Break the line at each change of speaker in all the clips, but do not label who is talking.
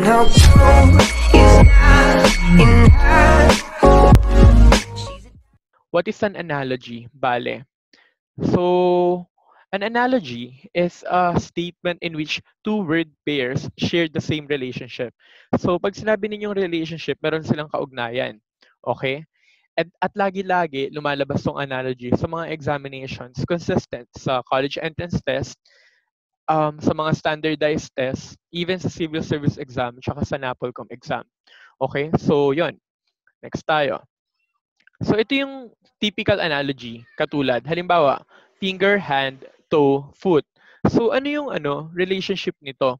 How cold is not enough.
What is an analogy? Bale. So, an analogy is a statement in which two word pairs share the same relationship. So, pag sinabi ninyong relationship, meron silang kaugnayan. Okay? At lagi-lagi lumalabas tong analogy sa mga examinations consistent sa college entrance test, sa mga standardized tests, even sa civil service exam, tsaka sa NAPOLCOM exam. Okay? So, yon. Next tayo. So ito yung typical analogy, katulad halimbawa, finger, hand, toe, foot. So ano yung relationship nito?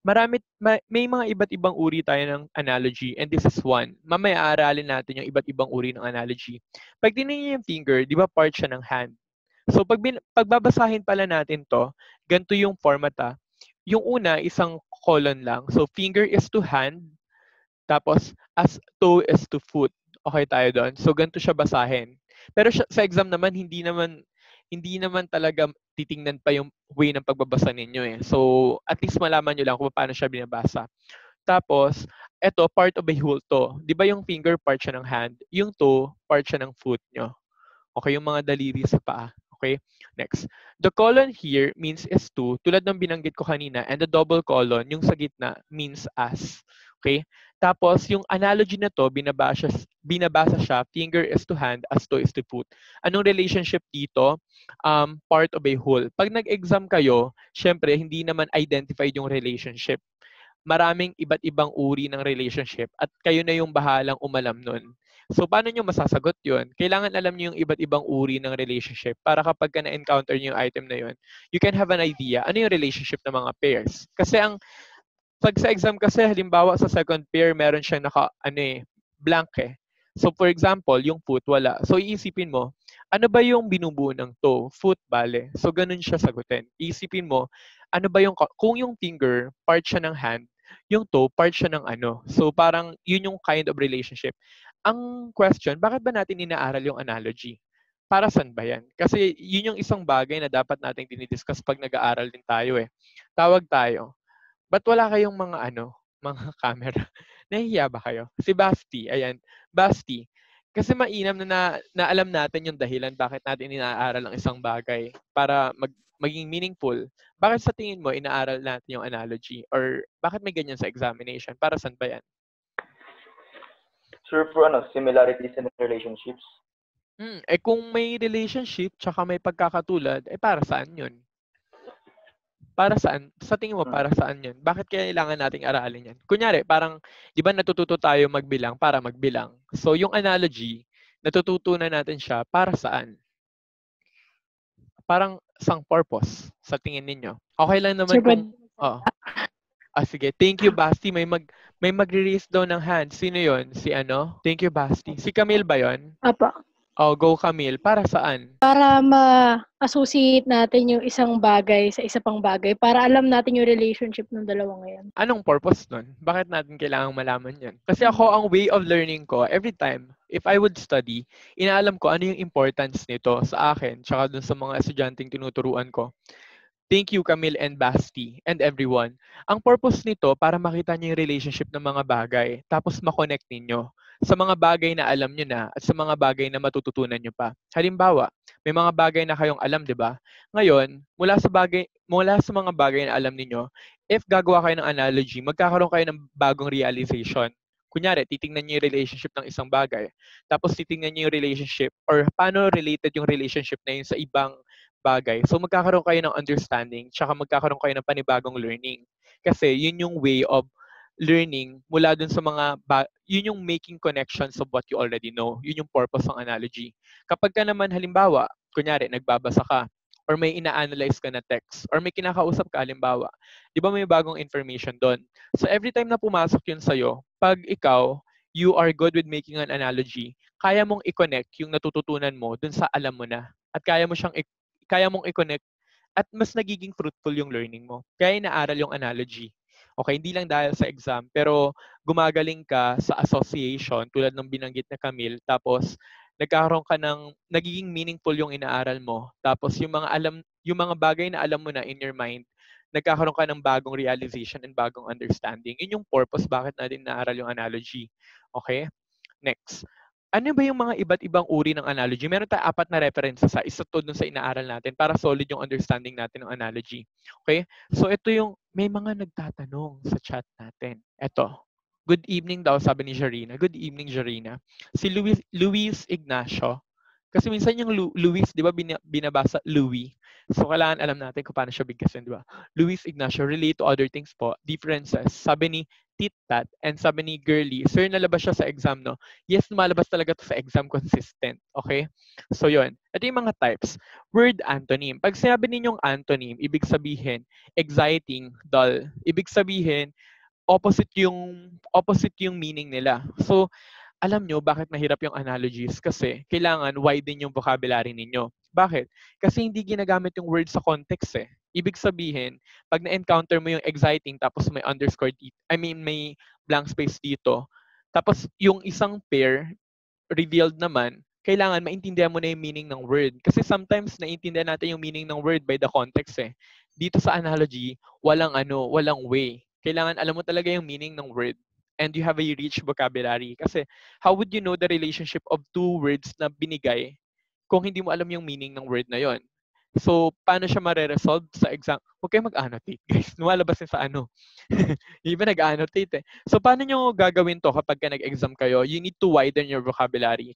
May mga iba't ibang uri tayo ng analogy and this is one. Mamaya aaralin natin yung iba't ibang uri ng analogy. Pag tinignan niyo yung finger, di ba part siya ng hand? So pagbabasahin pala natin to, ganito yung format ah. Yung una, isang colon lang. So finger is to hand, tapos as toe is to foot. Okay tayo doon. So ganito siya basahin. Pero sa exam naman hindi naman talaga titingnan pa yung way ng pagbabasa ninyo eh. So at least malaman niyo lang kung paano siya binabasa. Tapos eto part of a whole to. 'Di ba yung finger part siya ng hand, yung toe part siya ng foot nyo. Okay, yung mga daliri sa paa. Okay? Next. The colon here means is to, tulad ng binanggit ko kanina, and the double colon, yung sa gitna, means as. Okay? Tapos, yung analogy na to, binabasa siya, finger is to hand, as to is to foot. Anong relationship dito? Part of a whole. Pag nag-exam kayo, syempre, hindi naman identified yung relationship. Maraming iba't ibang uri ng relationship at kayo na yung bahalang umalam nun. So, paano nyo masasagot yun? Kailangan alam nyo yung iba't ibang uri ng relationship para kapag ka na-encounter nyo yung item na yun, you can have an idea ano yung relationship ng mga pairs. Kasi pag sa exam kasi, halimbawa sa second pair, meron siyang blank eh. So, for example, yung foot, wala. So, iisipin mo, ano ba yung binubuo ng toe? Foot, bale. So, ganun siya sagutin. Iisipin mo, ano ba kung yung finger, part siya ng hand, yung toe, part siya ng ano. So, parang yun yung kind of relationship. Ang question, bakit ba natin inaaral yung analogy? Para saan ba yan? Kasi yun yung isang bagay na dapat nating dinidiscuss pag nag-aaral din tayo eh. Tawag tayo. Ba't wala kayong mga camera? Nahihiya ba kayo? Si Basti, ayan. Basti, kasi mainam na alam natin yung dahilan bakit natin inaaral ang isang bagay para maging meaningful. Bakit sa tingin mo inaaral natin yung analogy? Or bakit may ganyan sa examination? Para saan ba yan?
Sure for similarities in relationships.
Kung may relationship tsaka may pagkakatulad, para saan yun? Para saan? Sa tingin mo, para saan yun? Bakit kailangan nating aralin yan? Kunyari, parang, di ba natututo tayo magbilang para magbilang? So, yung analogy, natututunan natin siya para saan? Parang sang purpose sa tingin ninyo. Okay lang naman
Sir,
kung... Oh. Sige. Thank you, Basti. May magre-raise daw ng hand. Sino yon? Si ano? Thank you, Basti. Si Camille ba yon?
Apa.
Oh, go Camille. Para saan?
Para ma-associate natin yung isang bagay sa isa pang bagay. Para alam natin yung relationship ng dalawa ngayon.
Anong purpose nun? Bakit natin kailangang malaman yan? Kasi ako, ang way of learning ko, every time, if I would study, inaalam ko ano yung importance nito sa akin, tsaka dun sa mga estudyanteng tinuturuan ko. Thank you, Camille and Basti, and everyone. Ang purpose nito, para makita niyo yung relationship ng mga bagay, tapos makonect ninyo sa mga bagay na alam nyo na at sa mga bagay na matututunan nyo pa. Halimbawa, may mga bagay na kayong alam, di ba? Ngayon, mula sa mga bagay na alam niyo, if gagawa kayo ng analogy, magkakaroon kayo ng bagong realization. Kunyari, titingnan niyo yung relationship ng isang bagay. Tapos titingnan niyo yung relationship or paano related yung relationship na yun sa ibang bagay. So magkakaroon kayo ng understanding, tsaka magkakaroon kayo ng panibagong learning. Kasi yun yung way of learning mula dun sa yun yung making connections of what you already know. Yun yung purpose ng analogy. Kapag ka naman halimbawa, kunyari nagbabasa ka, or may ina-analyze ka na text, or may kinakausap ka halimbawa, di ba may bagong information doon? So every time na pumasok yun sa'yo, pag ikaw, you are good with making an analogy, kaya mong i-connect yung natututunan mo dun sa alam mo na. At kaya mong i-connect at mas nagiging fruitful yung learning mo. Kaya inaaral yung analogy. Okay, hindi lang dahil sa exam, pero gumagaling ka sa association tulad ng binanggit na Camille, tapos nagiging meaningful yung inaaral mo. Tapos yung mga bagay na alam mo na in your mind, nagkakaroon ka ng bagong realization and bagong understanding. Yun yung purpose bakit natin naaral yung analogy. Okay? Next. Ano ba yung mga iba't ibang uri ng analogy? Meron tayong 4 na references sa isa to dun sa inaaral natin para solid yung understanding natin ng analogy. Okay? So ito yung may mga nagtatanong sa chat natin. Ito. Good evening daw, sabi ni Jarina. Good evening, Jarina. Si Luis Ignacio. Kasi minsan yung Luis, di ba, binabasa Louis. So, kailangan alam natin kung paano siya bigkasin, di ba? Luis Ignacio, relate to other things po. Differences. Sabi ni Tit-Tat and sabi ni Girly, sir, nalabas siya sa exam, no? Yes, lumalabas talaga to sa exam, consistent. Okay? So, yun. Ito yung mga types. Word antonym. Pag sinabi ninyong antonym, ibig sabihin, exciting, dull. Ibig sabihin, opposite yung meaning nila. So, alam nyo bakit mahirap yung analogies? Kasi kailangan widen yung vocabulary ninyo. Bakit? Kasi hindi ginagamit yung word sa context eh. Ibig sabihin, pag na-encounter mo yung exciting tapos may underscore dito, may blank space dito, tapos yung isang pair revealed naman, kailangan maintindihan mo na yung meaning ng word. Kasi sometimes naiintindihan natin yung meaning ng word by the context eh. Dito sa analogy, walang way. Kailangan alam mo talaga yung meaning ng word and you have a rich vocabulary. Kasi how would you know the relationship of two words na binigay kung hindi mo alam yung meaning ng word na yon? So, paano siya mare-resolve sa exam? Huwag kayo mag-annotate, guys. Lumalabas yun sa ano. Hindi ba nag-annotate eh. So, paano nyo gagawin to kapag ka nag-exam kayo? You need to widen your vocabulary.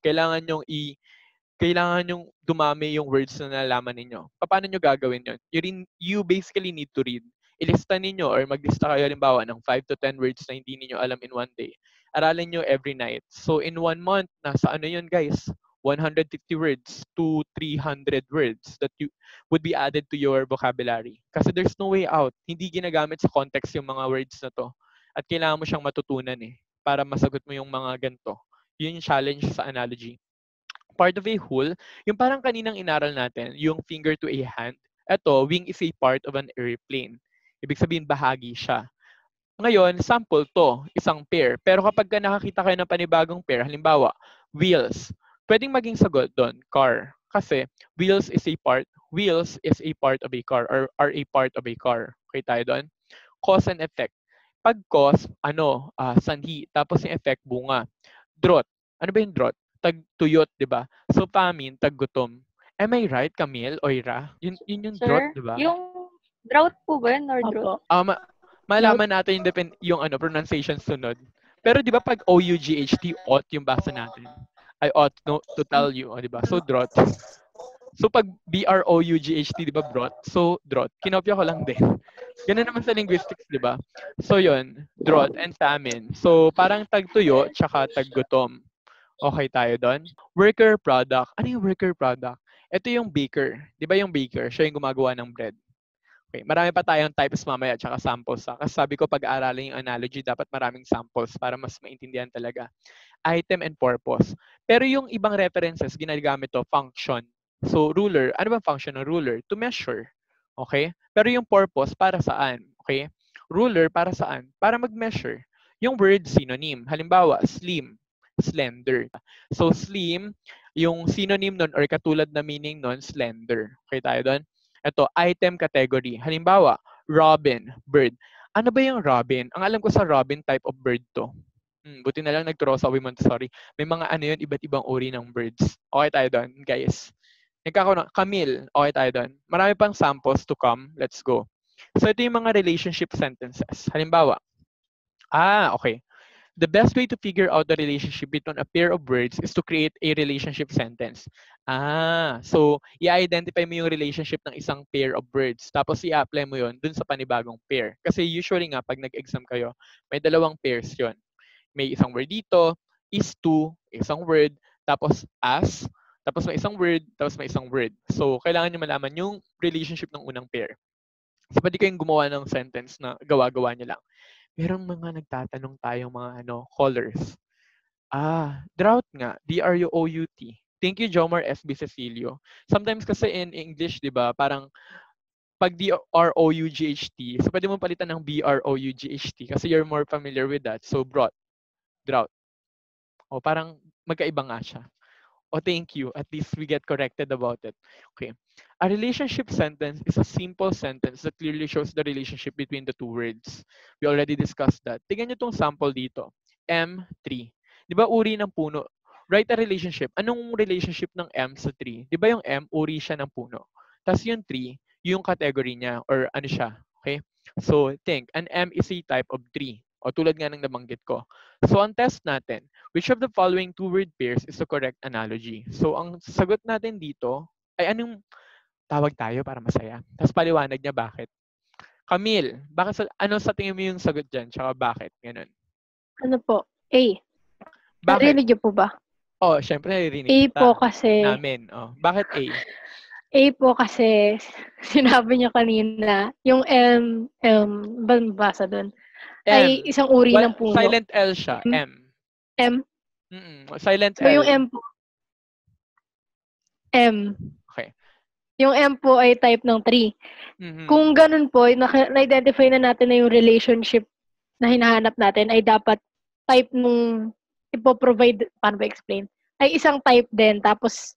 Kailangan yung dumami yung words na nalaman ninyo. Paano nyo gagawin yun? You basically need to read. Ilista ninyo or maglista kayo halimbawa ng 5 to 10 words na hindi ninyo alam in one day. Aralin nyo every night. So in 1 month, nasa ano yun guys? 150 words to 300 words that you would be added to your vocabulary. Kasi there's no way out. Hindi ginagamit sa context yung mga words na to. At kailangan mo siyang matutunan eh para masagot mo yung mga ganito. Yun yung challenge sa analogy. Part of a whole, yung parang kaninang inaral natin, yung finger to a hand. Ito, wing is a part of an airplane. Ibig sabihin, bahagi siya. Ngayon, sample to, isang pair. Pero kapag nakakita kayo ng panibagong pair, halimbawa, wheels, pwedeng maging sagot doon, car. Kasi wheels is a part of a car or are a part of a car. Okay tayo doon? Cause and effect. Pag cause, sanhi. Tapos yung effect, bunga. Drought. Ano ba yung drought? Tagtuyot, di ba? So, famine, taggutom. Am I right, Camille, Oira? Yun yung drought,
Sir,
di ba?
yung drought po ba yun or drought?
Opo.
Malaman natin yung pronunciation sunod. Pero di ba pag O-U-G-H-T, ought yung basa natin. I ought to tell you, di ba? So, drought. So, pag B-R-O-U-G-H-T, di ba, drought? So, drought. Kinopya ko lang din. Ganun naman sa linguistics, di ba? So, yun. Drought and famine. So, parang tagtuyo, tsaka taggutom. Okay tayo doon? Worker product. Ano yung worker product? Ito yung baker. Di ba yung baker? Siya yung gumagawa ng bread. Okay, marami pa tayong types mamaya at saka samples. Kasi sabi ko pag-aaralan yung analogy, dapat maraming samples para mas maintindihan talaga. Item and purpose. Pero yung ibang references, ginagamit to function. So, ruler. Ano bang function ng ruler? To measure. Okay? Pero yung purpose, para saan? Okay? Ruler, para saan? Para mag-measure. Yung word synonym. Halimbawa, slim, slender. So, slim, yung synonym nun or katulad na meaning nun, slender. Okay tayo doon? Ito, item category. Halimbawa, robin, bird. Ano ba yung robin? Ang alam ko sa robin, type of bird to. Buti na lang nagturo sa Montessori. May mga ano yun, iba't ibang uri ng birds. Okay tayo doon, guys. Camille, okay tayo doon. Marami pang samples to come. Let's go. So, ito yung mga relationship sentences. Halimbawa, okay. The best way to figure out the relationship between a pair of words is to create a relationship sentence. So i-identify mo yung relationship ng isang pair of words. Tapos i-apply mo yon dun sa panibagong pair. Kasi usually nga, pag nag-exam kayo, may dalawang pairs yon. May isang word dito, is to, isang word, tapos as, tapos may isang word, tapos may isang word. So kailangan nyo malaman yung relationship ng unang pair. So pwede kayong gumawa ng sentence na gawa-gawa nyo lang. Merong mga nagtatanong tayong mga colors. Drought nga. D-R-U-O-U-T. Thank you, Jomar S.B. Cecilio. Sometimes kasi in English, di ba, parang pag D-R-O-U-G-H-T, so pwede mo palitan ng B-R-O-U-G-H-T kasi you're more familiar with that. So, drought. O, parang magkaiba nga siya. Thank you. At least we get corrected about it. Okay. A relationship sentence is a simple sentence that clearly shows the relationship between the two words. We already discussed that. Tingnan nyo itong sample dito. M3. Di ba uri ng puno? Write a relationship. Anong relationship ng M sa tree? Di ba yung M, uri siya ng puno. Tapos yung tree, yung category niya or ano siya. Okay? So, think, an M is a type of tree. O tulad nga ng nabanggit ko. So, ang test natin, which of the following two-word pairs is the correct analogy? So, ang sagot natin dito, ay anong tawag tayo para masaya? Tapos paliwanag niya bakit. Camille, ano sa tingin mo yung sagot dyan? Tsaka bakit? Ganun.
Ano po? A.
Bakit?
Narinig niyo po ba?
Oh, syempre naririnig
A
kita
po kasi,
namin. Oh, bakit A?
A po kasi, sinabi niyo kanina, yung ba basa doon? Ay isang uri ng puno.
Silent L siya. M.
M?
Silent
So,
L.
yung M po. M.
Okay.
Yung M po ay type ng tree. Kung ganun po, na-identify na natin na yung relationship na hinahanap natin ay dapat type nung ipoprovide, paano ba explain? Ay isang type din, tapos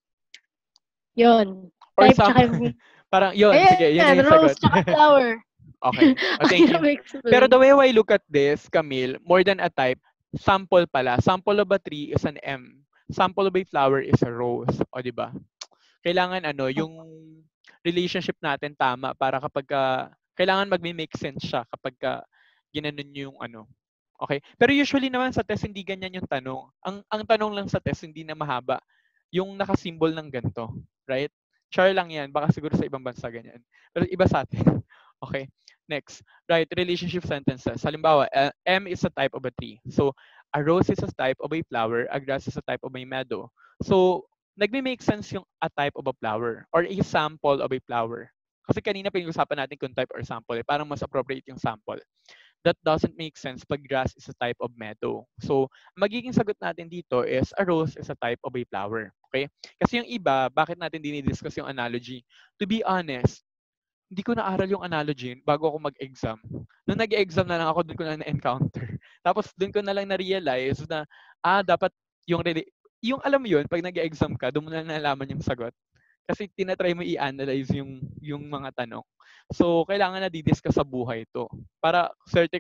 yun.
Or
Type tsaka yung...
parang yun, sige, yun yung
rose
sagot.
tsaka flower.
Okay. Thank you. Pero the way I look at this, Camille, more than a type, sample pala. Sample of a tree is an M. Sample of a flower is a rose. O, di ba? Kailangan yung relationship natin tama para kapag kailangan magme-make sense siya kapag ginanon yung Okay? Pero usually naman sa test, hindi ganyan yung tanong. Ang tanong lang sa test, hindi na mahaba. Yung nakasymbol ng ganito. Right? Char lang yan. Baka siguro sa ibang bansa ganyan. Pero iba sa atin. Okay? Next. Right. Relationship sentences. Halimbawa, M is a type of a tree. So, a rose is a type of a flower. A grass is a type of a meadow. So, nagme-make sense yung a type of a flower or a sample of a flower. Kasi kanina pinag-usapan natin kung type or sample. Parang mas appropriate yung sample. That doesn't make sense pag grass is a type of meadow. So, magiging sagot natin dito is a rose is a type of a flower. Okay? Kasi yung iba, bakit natin dinidiscuss yung analogy? To be honest, hindi ko naaral yung analogy bago ako mag-exam. Nung nag-exam na lang ako, doon ko na na-encounter. Tapos doon ko na lang na-realize na, dapat yung alam mo yun, pag nag-exam ka, doon mo na nalaman yung sagot. Kasi tinatry mo i-analyze yung mga tanong. So, kailangan na didiscuss sa buhay to. Para swerte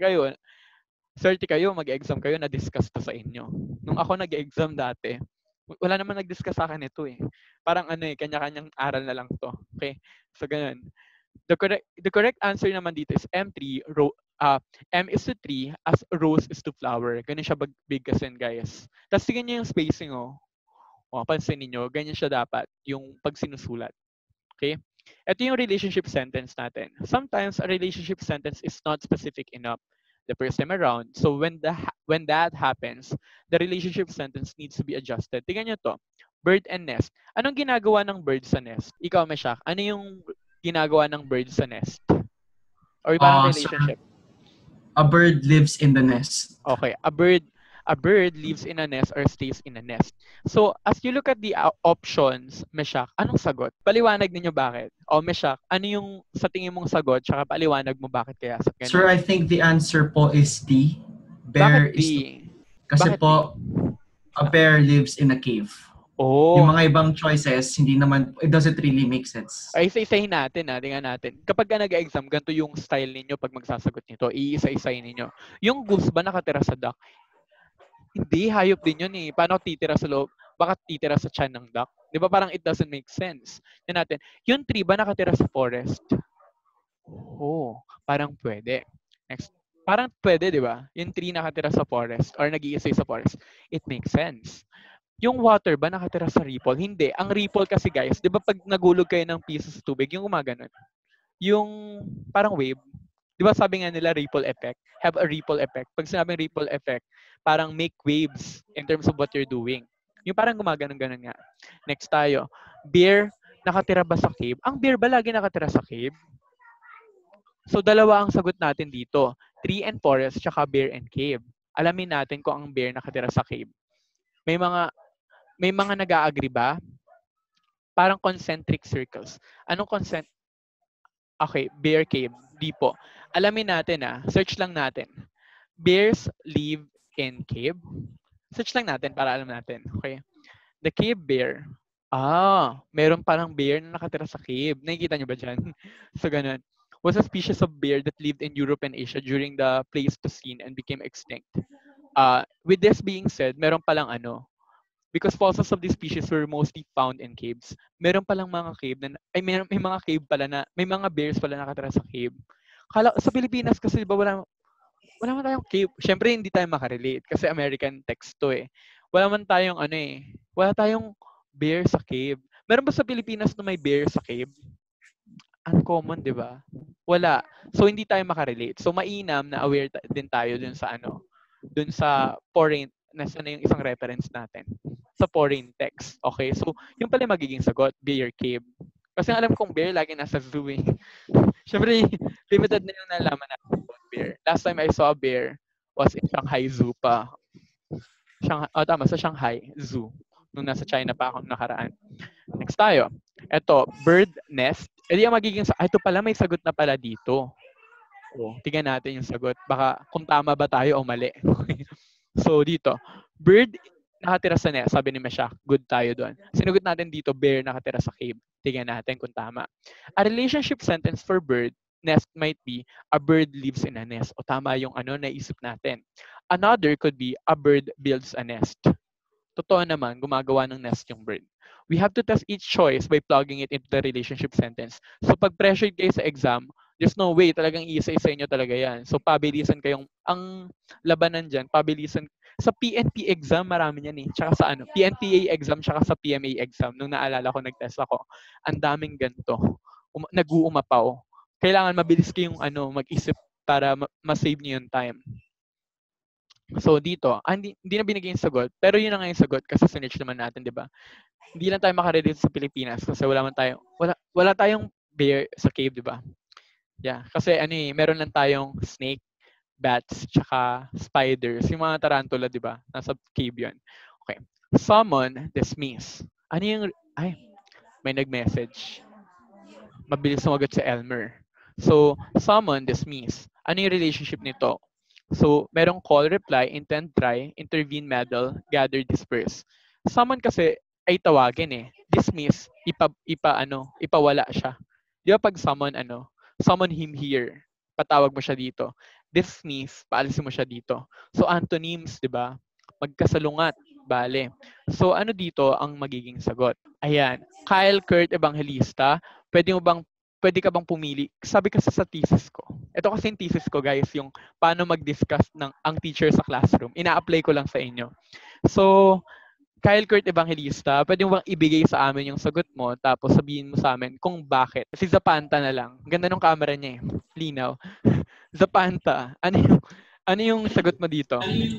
kayo, mag-exam kayo, na-discuss to sa inyo. Nung ako nag-exam dati, wala naman nag-discuss sa akin ito eh. Parang kanya-kanyang aral na lang to. Okay? So, ganun. The correct answer naman dito is M3. M is to tree as rose is to flower. Ganun siya big kasi guys. Tapos tingnan niyo yung spacing pansin niyo, ganyan siya dapat yung pag sinusulat. Okay? Ito yung relationship sentence natin. Sometimes a relationship sentence is not specific enough the first time around. So when that happens, the relationship sentence needs to be adjusted. Tingnan niyo to. Bird and nest. Anong ginagawa ng bird sa nest? Ikaw, Meshach, ano yung ginagawa ng bird sa nest? Or parang relationship?
A bird lives in the nest.
Okay. A bird lives in a nest or stays in a nest. So, as you look at the options, Meshach, anong sagot? Paliwanag ninyo bakit? O Meshach, ano yung sa tingin mong sagot? Tsaka paliwanag mo bakit kaya sa ganun?
Sir, I think the answer po is D.
Bakit D?
Kasi
bakit
po, a bear lives in a cave.
Oh.
Yung mga ibang choices, hindi naman, it doesn't really make sense.
Ay, isa-isahin natin, tingnan natin. Kapag ka nag-exam, ganito yung style ninyo pag magsasagot nito. Iisa-isahin ninyo. Yung goose ba nakatira sa duck? Hindi, hayop din yun eh. Paano titira sa loob? Baka titira sa tiyan ng duck? Di ba parang it doesn't make sense? Tingnan natin. Yung tree ba nakatira sa forest? Oh, parang pwede. Next. Parang pwede, di ba? Yung tree nakatira sa forest or nag-iisay sa forest. It makes sense. Yung water ba nakatira sa ripple? Hindi. Ang ripple kasi guys, di ba pag nagulog kayo ng piso sa tubig, yung gumaganon? Yung parang wave. Di ba sabi nga nila ripple effect? Have a ripple effect. Pag sinabing ripple effect, parang make waves in terms of what you're doing. Yung parang gumaganon-ganon nga. Next tayo. Bear, nakatira ba sa cave? Ang bear ba lagi nakatira sa cave? So, dalawa ang sagot natin dito. Tree and forest, tsaka bear and cave. Alamin natin kung ang bear nakatira sa cave. May mga nag-a-agree ba? Parang concentric circles. Anong Okay, bear cave. Di po. Alamin natin search lang natin. Bears live in cave. Search lang natin para alam natin. Okay. The cave bear. Meron parang bear na nakatira sa cave. Nakikita niyo ba dyan? So, ganun. Was a species of bear that lived in Europe and Asia during the Pleistocene and became extinct. With this being said, meron palang because fossils of this species were mostly found in caves. Meron palang mga cave may mga cave pala na, may mga bears pala nakatira sa cave. Sa Pilipinas kasi diba wala man tayong cave. Syempre hindi tayo makarelate kasi American text to eh. Wala man tayong wala tayong bear sa cave. Meron ba sa Pilipinas na may bear sa cave? Uncommon, di ba? Wala. So, hindi tayo makarelate. So, mainam na aware din tayo dun sa foreign, nasa na yung isang reference natin. Sa foreign text. Okay? So, yung pala magiging sagot, bear cave. Kasi alam kong bear, lagi nasa zoo eh. Siyempre, limited na yung nalaman natin about bear. Last time I saw a bear was in Shanghai Zoo pa. Sa Shanghai Zoo. Nung nasa China pa ako nakaraan. Next tayo. Ito, bird nest. Yung magiging ito pala, may sagot na pala dito. Tingnan natin yung sagot. Baka kung tama ba tayo o mali. So, dito. Bird nakatira sa nest. Sabi ni Mesha, good tayo doon. Sinugot natin dito, bear nakatira sa cave. Tingnan natin kung tama. A relationship sentence for bird nest might be, a bird lives in a nest. O tama yung naisip natin. Another could be, a bird builds a nest. Totoo naman, gumagawa ng nest yung bird. We have to test each choice by plugging it into the relationship sentence. So pag pressured kayo sa exam, there's no way, talagang isa-isa inyo talaga yan. So pabilisan kayong, ang labanan dyan, pabilisan. Sa PNP exam, marami yan eh. Tsaka sa PNPA exam, tsaka sa PMA exam. Nung naalala ko, nag-test ako, ang daming ganito. Nag-uumapaw. Kailangan mabilis kayong mag-isip para ma-save niyo yung time. So dito, hindi na binigay yung sagot, pero yun na nga yung sagot kasi sinearch naman natin, di ba? Hindi lang tayo makarelate sa Pilipinas kasi wala tayong bear sa cave, di ba? Yeah, kasi meron lang tayong snake, bats, tsaka spiders, yung mga tarantula, di ba? Nasa cave yun. Okay. Summon, dismiss. May nag-message. Mabilis sumagot si Elmer. So, summon, dismiss. Ano yung relationship nito? So, merong call, reply, intend, try, intervene, meddle, gather, disperse. Summon kasi ay tawagin eh. Dismiss, ipawala siya. Di ba pag summon, summon him here. Patawag mo siya dito. Dismiss, paalisin mo siya dito. So, antonyms, di ba? Magkasalungat, bale. So, dito ang magiging sagot? Ayan. Kyle Kurt Evangelista, pwede ka bang pumili? Sabi kasi sa thesis ko. Ito kasi yung thesis ko, guys, yung paano mag-discuss ang teacher sa classroom. Ina-apply ko lang sa inyo. So, Kyle Kurt Evangelista, pwede mo bang ibigay sa amin yung sagot mo, tapos sabihin mo sa amin kung bakit. Si Zapanta na lang. Ganda ng camera niya eh. Linaw. Zapanta, ano yung sagot mo dito?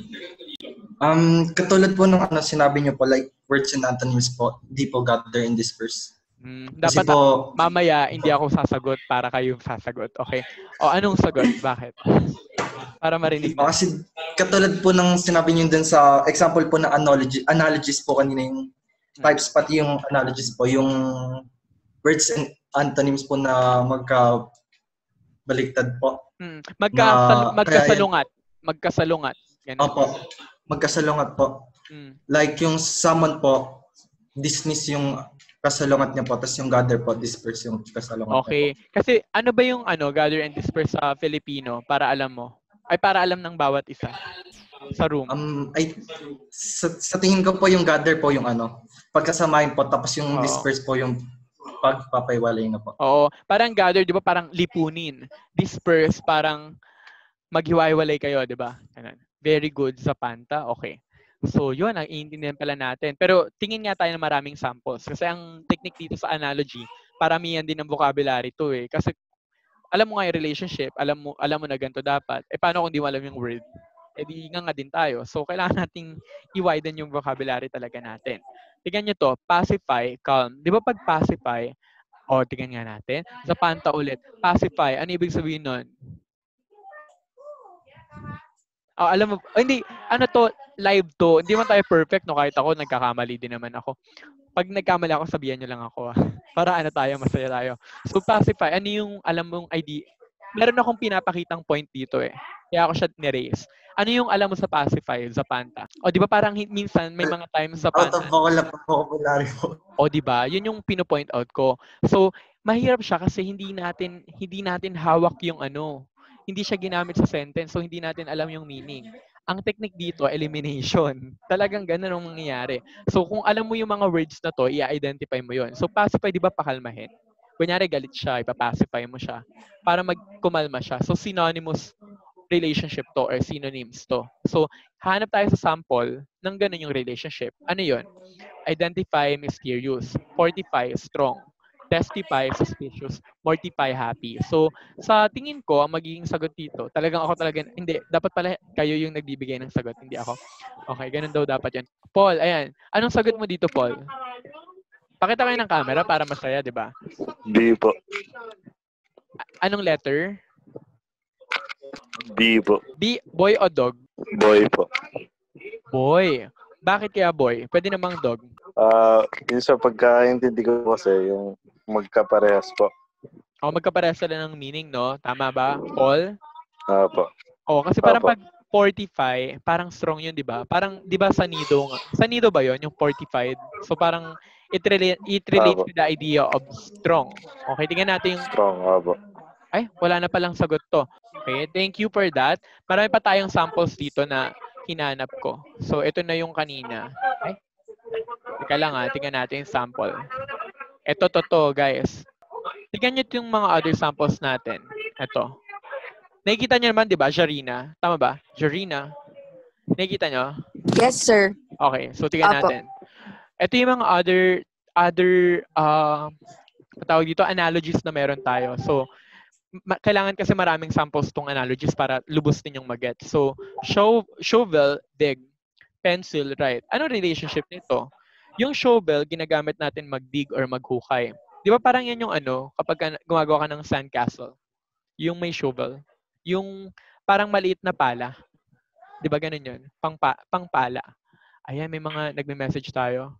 Katulad po ng sinabi niyo po, like words and antonyms po, di po gather and disperse.
Dapat mamaya hindi ako sasagot para kayo sasagot. Okay? O anong sagot? Bakit? Para marinig mo.
Kasi katulad po ng sinabi niyo dun sa example po ng analogies po kanina yung types, pati yung analogies po, yung words and antonyms po na magkabaliktad po.
Magkasalungat. Magkasalungat. Ganun.
Opo. Magkasalungat po. Like yung summon po, dismiss yung kasalungat niya po, tapos yung gather po, disperse yung kasalungat
okay. Niya po. Kasi ano ba yung gather and disperse sa Filipino para alam mo? Ay para alam ng bawat isa sa room.
Sa tingin ko po yung gather po yung pagkasamahin po, tapos yung disperse po yung pagpapaiwalay na po.
Oo. Parang gather, di ba? Parang lipunin. Disperse, parang maghiwa-hiwalay kayo, di ba? Very good sa Panta. Okay. So, yun, ang iintindihan pala natin. Pero tingin nga tayo ng maraming samples. Kasi ang technique dito sa analogy, paramihan din ng vocabulary to eh. Kasi alam mo nga yung relationship, alam mo na ganito dapat. Paano kung di mo alam yung word? Di nga din tayo. So, kailangan nating i-widen yung vocabulary talaga natin. Tingnan nyo to, pacify, calm. Di ba pag pacify, tingnan nga natin. Sa Panta ulit, pacify, ano ibig sabihin nun? Alam mo, hindi, live to. Hindi man tayo perfect, no? Kahit ako, nagkakamali din naman ako. Pag nagkamali ako, sabihan nyo lang ako. Para tayo, masaya tayo. So, pacify, ano yung, alam mong idea? Meron akong pinapakitang point dito eh. Kaya ako siya niraise. Ano yung alam mo sa pacify, Zapanta? O di ba parang minsan may mga times
Out
Zapanta.
of vocabulary po.
O di ba? Yun yung pino-point out ko. So, mahirap siya kasi hindi natin hawak yung ano. Hindi siya ginamit sa sentence, so hindi natin alam yung meaning. Ang technique dito, elimination. Talagang ganun ang mangyayari. So, kung alam mo yung mga words na to, i-identify mo yun. So, pacify, di ba pakalmahin? Kunyari, galit siya, ipapacify mo siya para magkumalma siya. So, synonymous relationship to or synonyms to. So, hanap tayo sa sample ng ganun yung relationship. Ano yun? Identify, mysterious. Fortify, strong. Testify, suspicious. Mortify, happy. So, sa tingin ko, ang magiging sagot dito, hindi, dapat pala kayo yung nagbibigay ng sagot, hindi ako. Okay, ganun daw dapat yan. Paul, ayan. Anong sagot mo dito, Paul? Pakita kayo ng camera para masaya, di ba?
B po.
Anong letter?
B po.
B, boy o dog?
Boy po.
Boy. Bakit kaya boy? Pwede namang dog.
Yung sa pagkaintindi ko kasi, yung magkaparehas po.
O, magkaparehas sila ng meaning, no? Tama ba, Paul?
Po.
O, kasi parang
Opo.
pag 45, parang strong yun, di ba? Parang, di ba sa nido nga? Sa nido ba yun, yung fortified? So, parang it relates
Opo.
to the idea of strong. Okay, tingnan natin yung...
Strong, po.
Ay, wala na palang sagot to. Okay, thank you for that. Marami pa tayong samples dito na hinanap ko. So, ito na yung kanina. Ay, teka lang tingnan natin yung sample. Ito, guys. Tingnan nyo yung mga other samples natin. Ito. Nakikita nyo naman, di ba, Jarina? Tama ba? Jarina? Nakikita nyo?
Yes, sir.
Okay, so tingnan
Apo.
natin. Ito yung mga other tawag dito, analogies na meron tayo. So, kailangan kasi maraming samples tong analogies para lubos ninyong mag-get. So, shovel, dig, pencil, write. Ano relationship nito? Yung shovel, ginagamit natin mag-dig or maghukay. Di ba parang yan yung kapag gumagawa ka ng sandcastle? Yung may shovel. Yung parang maliit na pala. Di ba ganun yun? Pangpala. Ayan, may mga nagme-message tayo.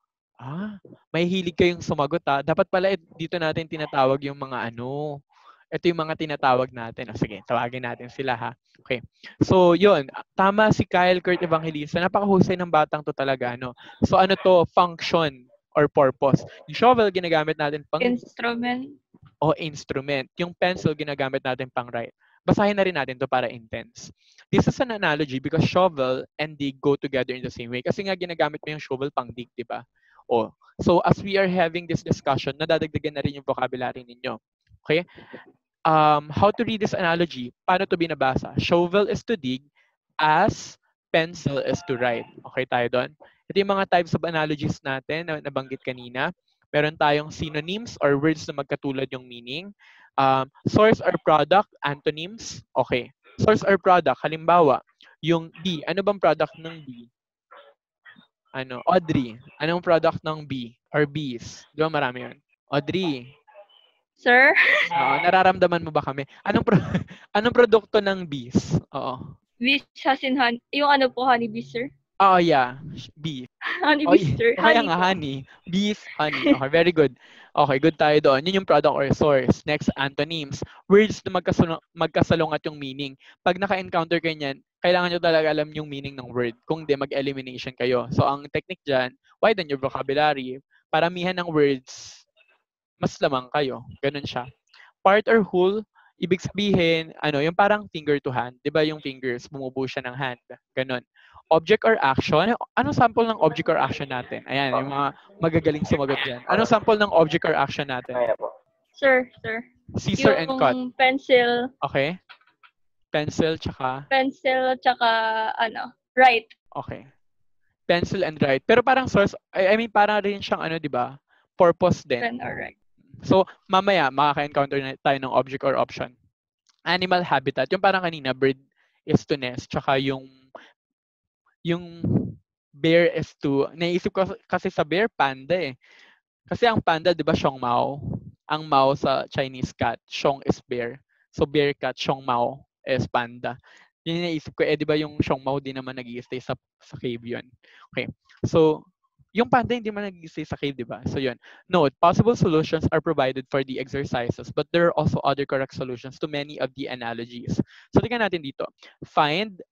May hilig kayong sumagot Dapat pala dito natin tinatawag yung mga Ito yung mga tinatawag natin. Sige, tawagin natin sila ha. Okay. So, yun. Tama si Kyle Kurt Evangelista. Napakahusay ng batang to talaga. So, ano to? Function or purpose. Yung shovel, ginagamit natin pang...
Instrument.
Instrument. Yung pencil, ginagamit natin pang write. Basahin na rin natin to para intense. This is an analogy because shovel and dig go together in the same way. Kasi nga ginagamit mo yung shovel pang dig, di ba? So, as we are having this discussion, nadadagdagan na rin yung vocabulary ninyo. Okay? How to read this analogy? Paano to binabasa? Shovel is to dig as pencil is to write. Okay tayo doon? Ito yung mga types of analogies natin na nabanggit kanina. Meron tayong synonyms or words na magkatulad yung meaning. Source or product, antonyms. Okay. Source or product, halimbawa, yung B. Ano bang product ng B? Audrey. Anong product ng B or B's? Di ba marami yun? Audrey.
Sir?
Nararamdaman mo ba kami? Anong produkto ng bees? Oo.
Bees as in honey. Yung honeybee, sir?
Yeah. Bee.
Honeybee, sir.
Kaya nga, honey. Bees, honey. Okay, very good. Okay, good tayo doon. Yun yung product or source. Next, antonyms. Words na magkasalungat yung meaning. Pag naka-encounter kayo niyan, kailangan nyo talaga alam yung meaning ng word. Kung di, mag-elimination kayo. So, ang technique dyan, widen your vocabulary. Paramihan ng words, mas lamang kayo. Ganun siya. Part or whole, ibig sabihin, yung parang finger to hand. Di ba yung fingers, bumubuo siya ng hand. Ganun. Object or action. Anong sample ng object or action natin? Ayan, yung mga magagaling sumagot dyan. Anong sample ng object or action natin?
Ayan po.
Sir.
Scissor and cut.
Yung pencil.
Okay. Pencil, tsaka
write.
Okay. Pencil and write. Pero parang source, I mean, parang rin siyang di ba? Purpose din.
Pen or write.
So, mamaya, makaka-encounter na tayo ng object or option. Animal habitat. Yung parang kanina, bird is to nest. Tsaka yung bear is to, naisip ko kasi sa bear, panda eh. Kasi ang panda, di ba, Xiong Mao? Ang Mao sa Chinese cat, Xiong is bear. So, bear cat, Xiong Mao is panda. Yun yung naisip ko, di ba yung Xiong Mao din naman nag-i-stay sa cave yun. Okay. So, yung panda hindi man nag-i-stay sa cave, di ba? So, yun. Note, possible solutions are provided for the exercises, but there are also other correct solutions to many of the analogies. So, tingnan natin dito. Find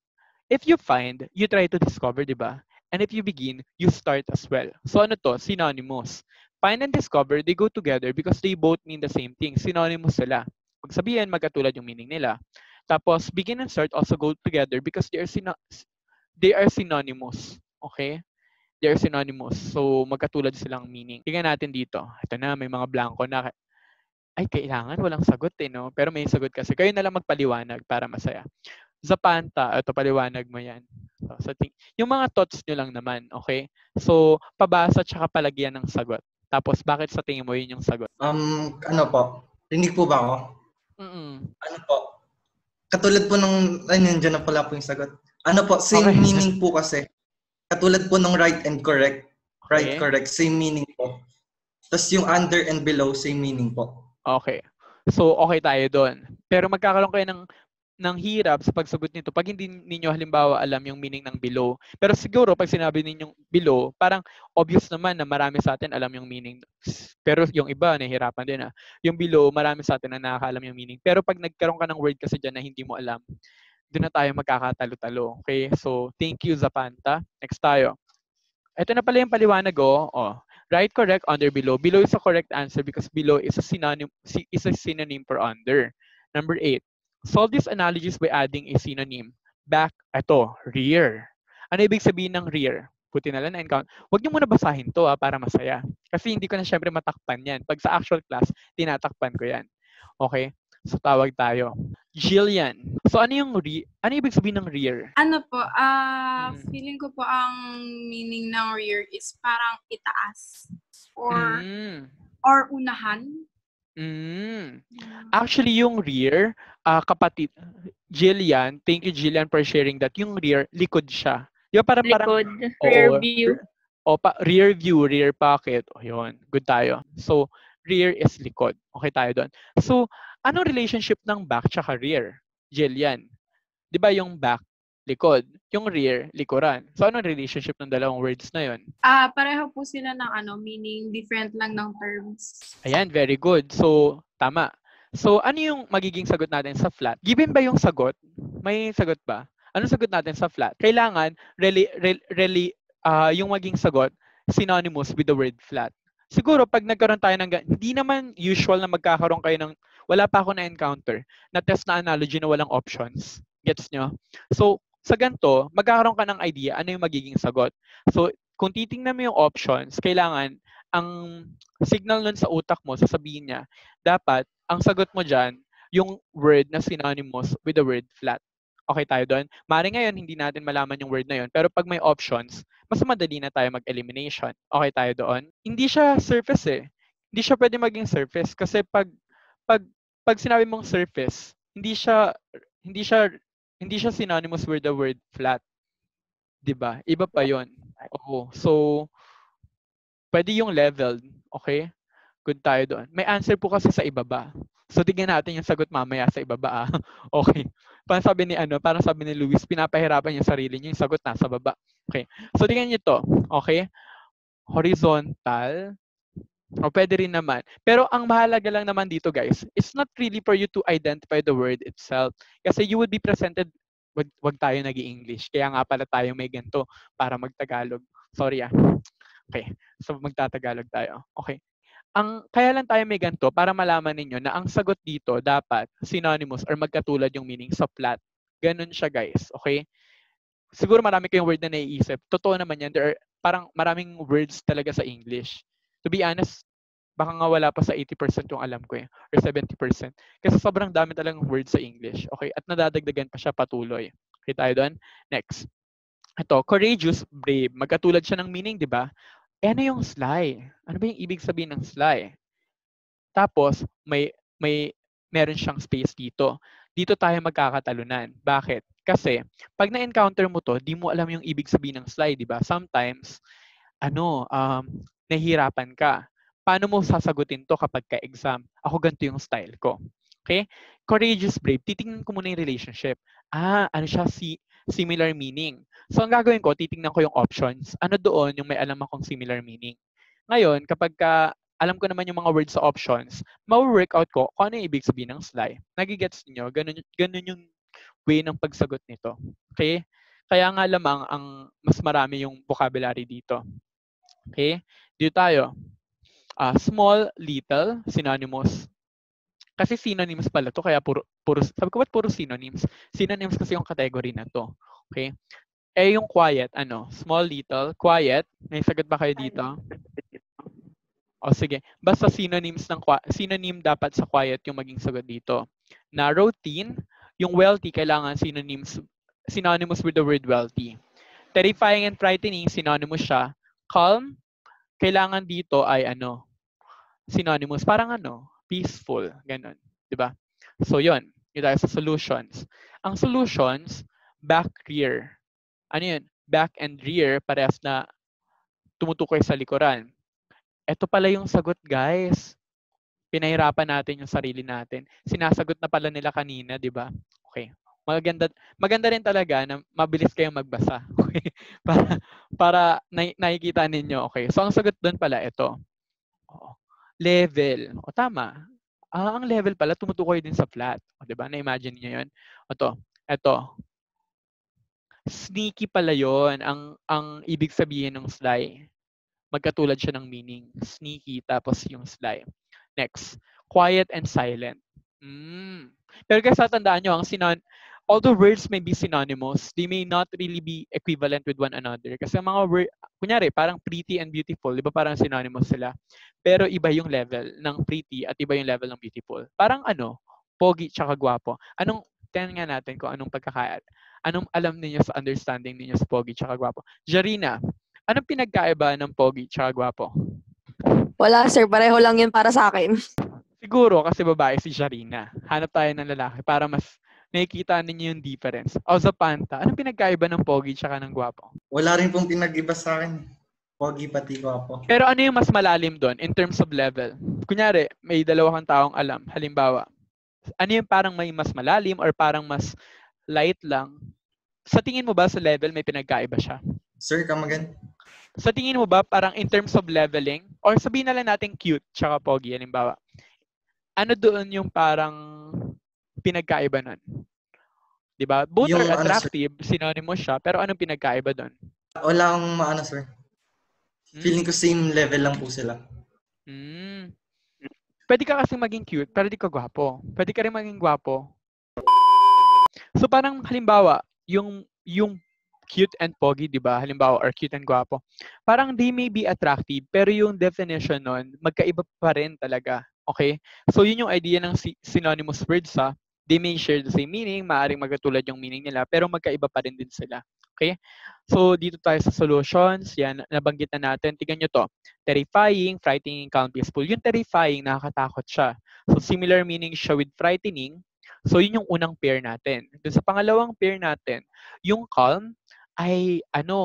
If you find, you try to discover, di ba? And if you begin, you start as well. So ano to? Synonymous. Find and discover, they go together because they both mean the same thing. Synonymous sila. Pag sabihin, magkatulad yung meaning nila. Tapos, begin and start also go together because they are synonymous. Okay? They are synonymous. So, magkatulad silang meaning. Tingnan natin dito. Ito na, may mga blanco na. Ay, kailangan walang sagot no? Pero may sagot kasi. Kayo na lang magpaliwanag para masaya. Zapanta, ito paliwanag mo yan. So, yung mga thoughts nyo lang naman, okay? So, pabasa tsaka palagyan ng sagot. Tapos, bakit sa tingin mo yun yung sagot?
Ano po? Rinig po ba ako? Ano po? Katulad po ng, nandiyan na pala po yung sagot. Ano po, same meaning po kasi. Katulad po ng right and correct. Right, correct, same meaning po. Tapos yung under and below, same meaning po.
Okay. So, okay tayo doon. Pero magkakaroon kayo ng hirap sa pagsagot nito pag hindi ninyo halimbawa alam yung meaning ng below. Pero siguro pag sinabi ninyong below, parang obvious naman na marami sa atin alam yung meaning. Pero yung iba, nahihirapan din Yung below, marami sa atin na nakakaalam yung meaning. Pero pag nagkaroon ka ng word kasi dyan na hindi mo alam, doon na tayo magkakatalo-talo. Okay? So, thank you, Zapanta. Next tayo. Ito na pala yung paliwanag right, correct, under, below. Below is a correct answer because below is a synonym for under. Number 8. Solve these analogies by adding a synonym. Back, rear. Ano ibig sabihin ng rear? Buti na lang na-encounter. Huwag niyo muna basahin to para masaya. Kasi hindi ko na syempre matakpan yan. Pag sa actual class, tinatakpan ko yan. Okay? So tawag tayo. Jillian. So ano ibig sabihin ng rear?
Ano po, feeling ko po ang meaning ng rear is parang itaas or unahan.
Actually, yung rear, kapatid, Jillian, thank you Jillian for sharing that. Yung rear, likod siya. Yung parang,
rear view.
Rear view, rear pocket. Yun, good tayo. So, rear is likod. Okay tayo doon. So, anong relationship ng back tsaka rear? Jillian. Di ba yung back, likod? Yung rear, likuran. So, anong relationship ng dalawang words na yun?
Pareho po sila ng meaning, different lang ng terms.
Ayan, very good. So, tama. So, ano yung magiging sagot natin sa flat? Given ba yung sagot? May sagot ba? Anong sagot natin sa flat? Kailangan, yung maging sagot, synonymous with the word flat. Siguro, pag nagkaroon tayo ng, hindi naman usual na magkakaroon kayo ng, wala pa ako na-encounter, na test na analogy na walang options. Gets nyo? So, sa ganito, magkakaroon ka ng idea ano yung magiging sagot. So, kung titingnan mo yung options, kailangan ang signal nun sa utak mo, sasabihin niya, dapat, ang sagot mo dyan, yung word na synonymous with the word flat. Okay tayo doon? Maring ngayon, hindi natin malaman yung word na yun. Pero pag may options, mas madali na tayo mag-elimination. Okay tayo doon? Hindi siya surface Hindi siya pwede maging surface. Kasi pag sinabi mong surface, hindi siya synonymous with the word flat. 'Di ba? Iba pa 'yon. Oo. So, pwede yung leveled. Okay? Good tayo doon. May answer po kasi sa ibaba. So, tignan natin yung sagot mamaya sa ibaba. Okay. Parang sabi ni Luis, pinapahirapan yung sarili niya, yung sagot nasa baba. Okay. So, tignan niyo to. Okay? Horizontal. O pwede rin naman. Pero ang mahalaga lang naman dito, guys, it's not really for you to identify the word itself. Kasi you would be presented, wag tayo nag-i-English. Kaya nga pala tayo may ganito para mag-Tagalog. Sorry Okay. So, magtatagalog tayo. Okay. Kaya lang tayo may ganito para malaman ninyo na ang sagot dito dapat synonymous or magkatulad yung meaning sa flat. Ganun siya, guys. Okay? Siguro marami kayong word na naiisip. Totoo naman yan. Parang maraming words talaga sa English. To be honest, baka nga wala pa sa 80% yung alam ko or 70%. Kasi sobrang dami talagang words sa English. Okay? At nadadagdagan pa siya patuloy. Okay tayo doon? Next. Ito, courageous, brave. Magkatulad siya ng meaning, di ba? Ano yung sly? Ano ba yung ibig sabihin ng sly? Tapos, meron siyang space dito. Dito tayo magkakatalunan. Bakit? Kasi, pag na-encounter mo to, di mo alam yung ibig sabihin ng sly, di ba? Sometimes, nahihirapan ka. Paano mo sasagutin to kapag ka-exam? Ako ganito yung style ko. Okay? Courageous, brave. Titingnan ko muna yung relationship. Ano siya? Similar meaning. So, ang gagawin ko, titingnan ko yung options. Ano doon yung may alam akong similar meaning? Ngayon, kapag alam ko naman yung mga words sa options, ma-work out ko kung ano yung ibig sabihin ng sly. Nagigets niyo? Ganun yung way ng pagsagot nito. Okay? Kaya nga lamang ang mas marami yung vocabulary dito. Okay? Dito tayo. Small, little, synonymous. Kasi synonyms pala to, kaya puro sabi ko ba't puro synonyms? Synonyms kasi yung category na to. Okay? Yung quiet, small, little, quiet. May sagot ba kayo dito? O sige, basta synonyms synonym dapat sa quiet yung maging sagot dito. Na routine, yung wealthy kailangan synonymous with the word wealthy. Terrifying and frightening, synonymous siya. Calm, kailangan dito ay synonymous, parang peaceful, ganun, 'di ba? So 'yun, yun tayo sa solutions. Ang solutions, back, rear. Ano 'yun? Back and rear parehas na tumutukoy sa likuran. Ito pala yung sagot, guys. Pinahirapan natin yung sarili natin. Sinasagot na pala nila kanina, 'di ba? Okay. Maganda rin talaga na mabilis kayong magbasa. Okay? para nakikita ninyo. Okay. So ang sagot doon pala ito. Level. O tama. Ang level pala tumutukoy din sa flat. O 'di ba? Na-imagine niyo 'yon. Ito. Sneaky pala 'yon ang ibig sabihin ng sly. Magkatulad siya ng meaning. Sneaky tapos yung sly. Next, quiet and silent. Pero guys, tatandaan nyo, although words may be synonymous, they may not really be equivalent with one another. Kasi ang mga word, kunyari, parang pretty and beautiful, di ba parang synonymous sila? Pero iba yung level ng pretty at iba yung level ng beautiful. Parang pogi tsaka gwapo. Tingnan nga natin kung anong anong alam niyo sa understanding niyo sa pogi tsaka gwapo. Jarina, anong pinagkaiba ng pogi tsaka gwapo?
Wala, sir. Pareho lang yun para sa akin.
Siguro kasi babae si Jarina. Hanap tayo ng lalaki para mas nakikita ninyo yung difference. O sa Panta, anong pinagkaiba ng pogi tsaka ng gwapo?
Wala rin pong pinag-iba sa akin. Pogi pati gwapo.
Pero ano yung mas malalim doon in terms of level? Kunyari, may dalawa kang taong alam. Halimbawa, ano yung parang may mas malalim or parang mas light lang? Sa tingin mo ba sa level may pinagkaiba siya?
Sir, come again?
Sa tingin mo ba parang in terms of leveling or sabihin na lang natin cute tsaka pogi, halimbawa, ano doon yung parang pinagkaiba nun? Diba? Both are attractive, synonymous siya, pero anong pinagkaiba doon?
Wala akong sir. Feeling ko same level lang po sila.
Pwede ka kasing maging cute, pero di ka gwapo. Pwede ka rin maging gwapo. So parang halimbawa, yung cute and pogi, di ba? Halimbawa, or cute and gwapo. Parang they may be attractive, pero yung definition nun, magkaiba pa rin talaga. Okay? So yun yung idea ng synonymous words, ha? They may share the same meaning, maaaring magkatulad yung meaning nila, pero magkaiba pa rin din sila. Okay? So dito tayo sa solutions. Yan, nabanggit na natin. Tingnan nyo to. Terrifying, frightening, calm, peaceful. Yung terrifying, nakakatakot siya. So similar meaning siya with frightening. So yun yung unang pair natin. Doon sa pangalawang pair natin, yung calm, ay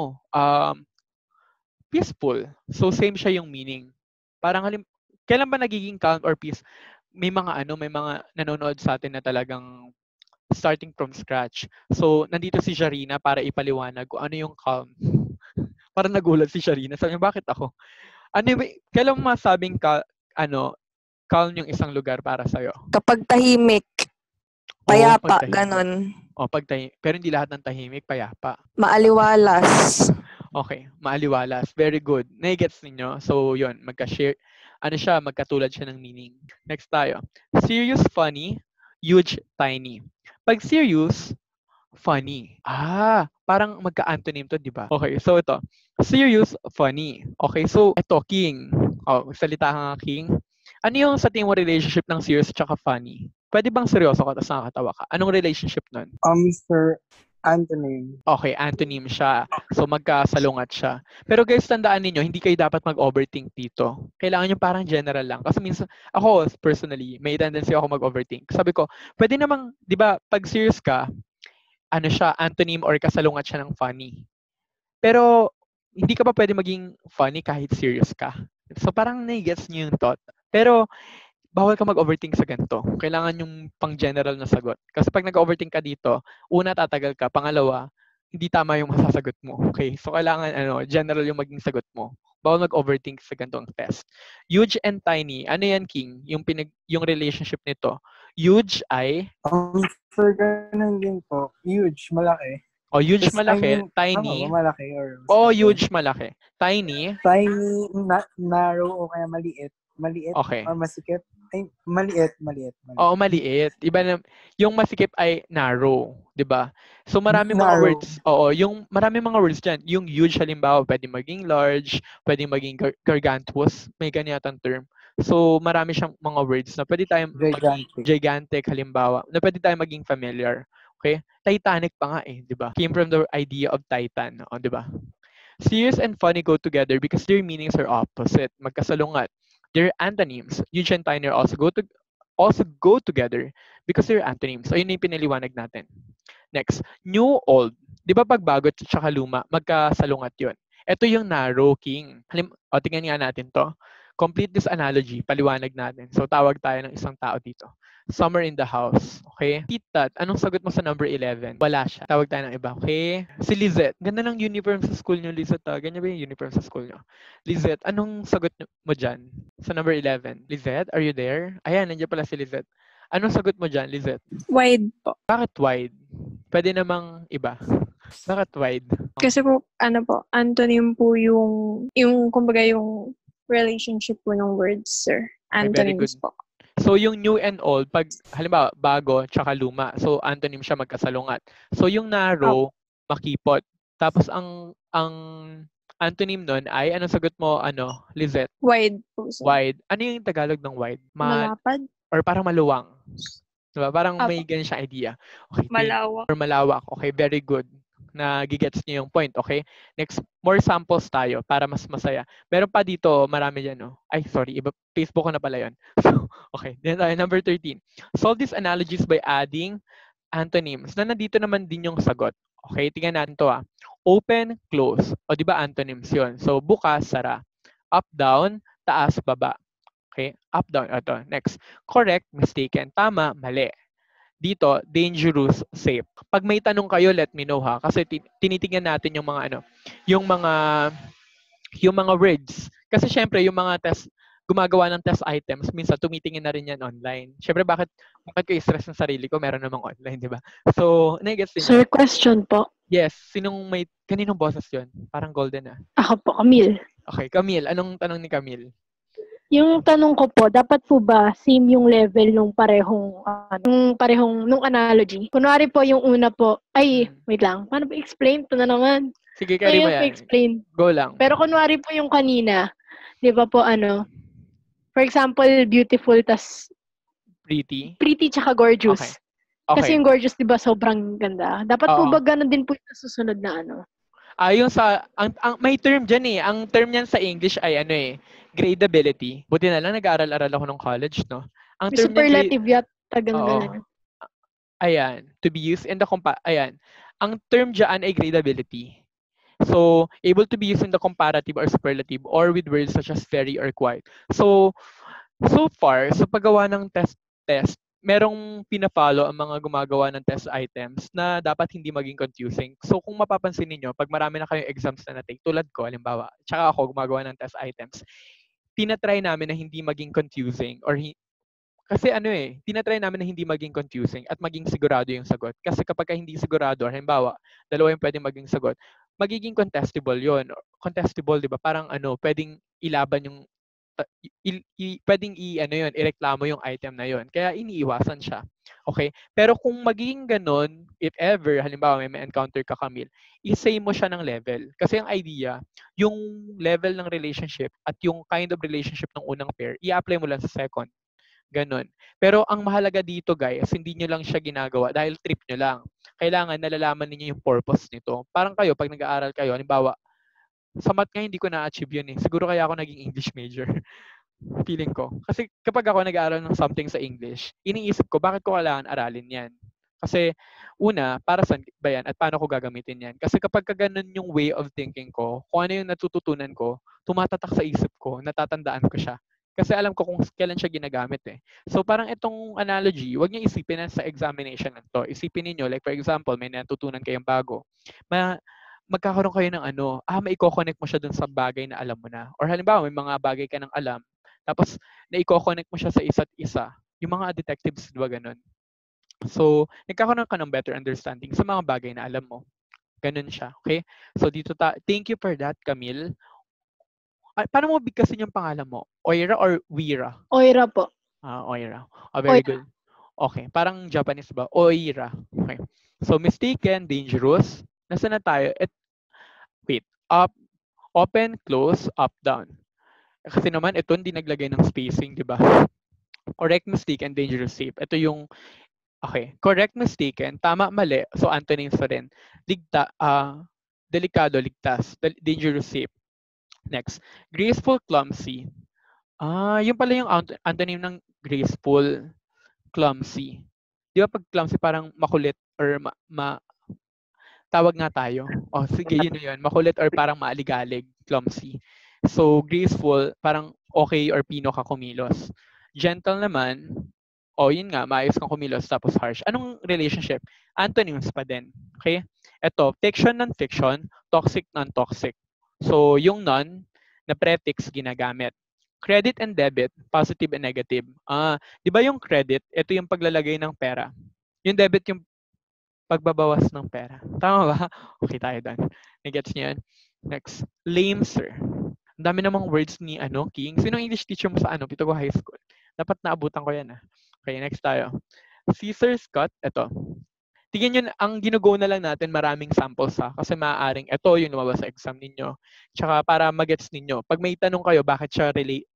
peaceful. So same siya yung meaning. Parang kailan ba nagiging calm or peace? May mga nanonood sa atin na talagang starting from scratch. So nandito si Jarina para ipaliwanag kung ano yung calm. Parang nagulat si Jarina. Sabi niya, bakit ako? Kailan mo masabing calm yung isang lugar para sa'yo?
Kapag tahimik. Payapa, ganon.
Pagtahimik. Pero hindi lahat ng tahimik, payapa.
Maaliwalas.
Okay, maaliwalas. Very good. Naigets ninyo. So, yun, magka-share. Magkatulad siya ng meaning. Next tayo. Serious, funny, huge, tiny. Pag serious, funny. Parang magka-antonym to, di ba? Okay, so ito. Serious, funny. Okay, so ito, king. Salita ka nga, king. Ano yung sa tingin mo relationship ng serious at saka funny? Pwede bang seryoso ka tapos nakakatawa ka? Anong relationship nun?
Sir, antonym.
Okay, antonym siya. So magkasalungat siya. Pero guys, tandaan niyo, hindi kayo dapat mag-overthink dito. Kailangan nyo parang general lang. Kasi minsan, ako personally, may tendency ako mag-overthink. Sabi ko, pwede namang, di ba, pag serious ka, antonym or kasalungat siya ng funny. Pero, hindi ka pa pwede maging funny kahit serious ka. So parang nai-gets niyo yung thought. Pero, bawal ka mag-overthink sa ganito. Kailangan yung pang-general na sagot. Kasi pag nag-overthink ka dito, una, tatagal ka. Pangalawa, hindi tama yung masasagot mo. Okay? So, kailangan, general yung maging sagot mo. Bawal mag-overthink sa ganitong test. Huge and tiny. Ano yan, King? Yung relationship nito. Huge ay?
For ganun din po. Huge, malaki.
O, huge,
Tas,
malaki.
tama
Tiny.
ba, malaki or
O, huge, malaki. Tiny.
Tiny, narrow o kaya maliit. Maliit
Okay.
or masikip. Ay, maliit.
Oo, maliit. Iba na, yung masikip ay narrow, 'di ba? So marami mga
Narrow.
words. Oo, yung marami mga words diyan. Yung huge halimbawa, pwedeng maging large, pwedeng maging gargantuous, may ganyan term. So marami siyang mga words na pwede tayong gigantic halimbawa, na pwede tayong maging familiar. Okay? Titanic pa nga 'di ba? Came from the idea of Titan, 'di ba? Serious and funny go together because their meanings are opposite, magkasalungat. They're antonyms. Huge and tiny also go together because they're antonyms. So, yun yung pinaliwanag natin. Next, new, old. Di ba pag bago at saka luma, magkasalungat yun. Ito yung narrow king. Tingnan nga natin to. Complete this analogy. Paliwanag natin. So, tawag tayo ng isang tao dito. Summer in the house. Okay? Titat, anong sagot mo sa number 11? Wala siya. Tawag tayo ng iba. Okay? Si Lizette. Ganda ng uniform sa school nyo, Lizette. Ganyan ba yung uniform sa school nyo? Lizette, anong sagot mo dyan? Sa number 11. Lizette, are you there? Ayan, nandiyan pala si Lizette. Anong sagot mo dyan, Lizette?
Wide po.
Bakit wide? Pwede namang iba. Bakit wide?
Kasi po, antonym po yung kumbaga yung relationship po ng words, sir. Antonyms po.
So, yung new and old, pag halimbawa, bago, tsaka luma. So, antonym siya magkasalungat. So, yung narrow, makipot. Tapos, ang antonym nun ay, anong sagot mo, Lizette?
Wide po, sir.
Wide. Ano yung Tagalog ng wide?
Malapad?
Or parang maluwang. Diba? Parang may ganyan siyang idea. Okay,
malawak.
Or malawak. Okay, very good. Nagigets niyo yung point, okay? Next, more samples tayo para mas masaya. Meron pa dito, marami dyan, no? Ay, sorry, iba, Facebook ko na pala yun. So, okay, then tayo, number 13. Solve these analogies by adding antonyms. Na nandito naman din yung sagot. Okay, tingnan natin to Open, close. O, di ba antonyms yun? So, bukas, sara. Up, down, taas, baba. Okay, up, down. Ito, next. Correct, mistaken. Tama, mali. Dito, dangerous, safe. Pag may tanong kayo, let me know ha. Kasi tinitingnan natin yung mga yung mga words. Kasi syempre, yung mga test, gumagawa ng test items, minsan tumitingin na rin yan online. Syempre, bakit ko i-stress ng sarili ko, meron namang online, di ba? So, nag-gets din.
Sir, question po.
Yes, kaninong boses yun? Parang golden
Ako po, Camille.
Okay, Camille. Anong tanong ni Camille?
Yung tanong ko po, dapat po ba same yung level nung nung analogy? Kunwari po yung una po, wait lang, paano ba explain? Ito na naman.
Sige, carry mo yan.
Explain.
Go lang.
Pero kunwari po yung kanina, di ba po for example, beautiful tas pretty tsaka gorgeous. Okay. Kasi yung gorgeous, di ba, sobrang ganda. Dapat po ba ganun din po yung susunod na
yung may term dyan Ang term niyan sa English ay gradability. Buti na lang, nag-aaral-aral ako ng college, no? Ang term
superlative yata, ganun.
Ayan. To be used in the ayan. Ang term dyan ay gradability. So, able to be used in the comparative or superlative or with words such as very or quite. So far, sa paggawa ng test, merong pina-follow ang mga gumagawa ng test items na dapat hindi maging confusing. So, kung mapapansin niyo pag marami na kayong exams na na-take, tulad ko, halimbawa, tsaka ako gumagawa ng test items, tinatry namin na hindi maging confusing or kasi tinatry namin na hindi maging confusing at maging sigurado yung sagot. Kasi kapag hindi sigurado, halimbawa, dalawa yung pwedeng maging sagot, magiging contestable yun. Contestable, di ba? Parang pwedeng ilaban yung pwedeng ireklamo yung item na yon. Kaya iniiwasan siya. Okay? Pero kung magiging ganun, if ever, halimbawa may encounter ka, Camille, i-say mo siya ng level. Kasi ang idea, yung level ng relationship at yung kind of relationship ng unang pair, i-apply mo lang sa second. Ganon. Pero ang mahalaga dito, guys, hindi nyo lang siya ginagawa dahil trip nyo lang. Kailangan nalalaman niyo yung purpose nito. Parang kayo, pag nag-aaral kayo, halimbawa, sa math nga hindi ko na-achieve yun Siguro kaya ako naging English major. Feeling ko. Kasi kapag ako nag-aaral ng something sa English, iniisip ko, bakit ko kailangan aralin yan? Kasi, una, para saan ba yan at paano ko gagamitin yan? Kasi kapag ganun yung way of thinking ko, kung ano yung natututunan ko, tumatatak sa isip ko, natatandaan ko siya. Kasi alam ko kung kailan siya ginagamit So parang itong analogy, huwag niyo isipin na sa examination na to. Isipin niyo like for example, may natutunan kayong bago. Magkakaroon kayo ng maiko-connect mo siya dun sa bagay na alam mo na. Or halimbawa, may mga bagay ka ng alam, tapos na-i-connect mo siya sa isa't isa. Yung mga detectives, diba ganun? So, nagkakaroon ka ng better understanding sa mga bagay na alam mo. Ganun siya. Okay? So, dito thank you for that, Camille. Paano mo bigkasin yung pangalan mo? Oira or Wira?
Oira po.
Oira. Very
Oira.
good. Okay. Parang Japanese ba? Oira. Okay. So, mistaken, dangerous. Nasaan na tayo? Wait. Up, open, close, up, down. Kasi naman, ito hindi naglagay ng spacing, di ba? Correct, mistaken, dangerous, safe. Ito yung, okay. Correct, mistaken, tama, mali. So, antonyms pa rin. Delikado, ligtas. Dangerous, safe. Next, graceful, clumsy. Yun pala yung antonym ng graceful, clumsy. Di ba pag clumsy parang makulit or tawag nga tayo. Sige, yun na yun. Makulit or parang maaligalig, clumsy. So, graceful, parang okay or pino ka kumilos. Gentle naman, yun nga, maayos kang kumilos tapos harsh. Anong relationship? Antonyms pa din. Okay? Ito, fiction, non-fiction, toxic, non-toxic. So, yung non, na prefix ginagamit. Credit and debit, positive and negative. Di ba yung credit, ito yung paglalagay ng pera. Yung debit, yung pagbabawas ng pera. Tama ba? Okay tayo doon. Nagets niyo yan? Next, lame, sir. Ang dami namang words ni King. Sino English teacher mo sa Pitago High School? Dapat naabutan ko yan. Okay, next tayo. Caesar's cut, ito. Tingnan nyo, ang ginugo na lang natin maraming samples kasi maaaring ito yung lumabas sa exam ninyo. Tsaka para magets ninyo. Pag may tanong kayo, bakit siya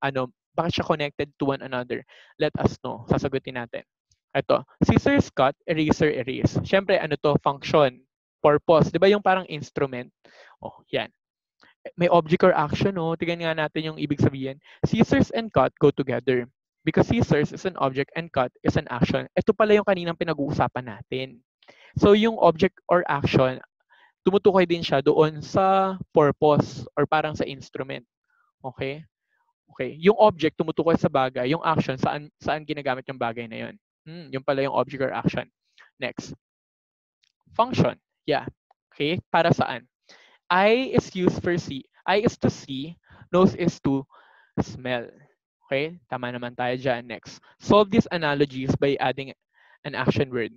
connected to one another, let us know. Sasagutin natin. Ito, scissors, cut, eraser, erase. Siyempre, function, purpose. Di ba yung parang instrument? Yan. May object or action, Tingnan nga natin yung ibig sabihin. Scissors and cut go together. Because scissors is an object and cut is an action. Ito pala yung kaninang pinag-uusapan natin. So, yung object or action, tumutukoy din siya doon sa purpose or parang sa instrument. Okay? Okay. Yung object tumutukoy sa bagay, yung action, saan ginagamit yung bagay na yun. Yung pala yung object or action. Next. Function. Yeah. Okay. Para saan? Eye is used for see. Eye is to see. Nose is to smell. Okay. Tama naman tayo dyan. Next. Solve these analogies by adding an action word.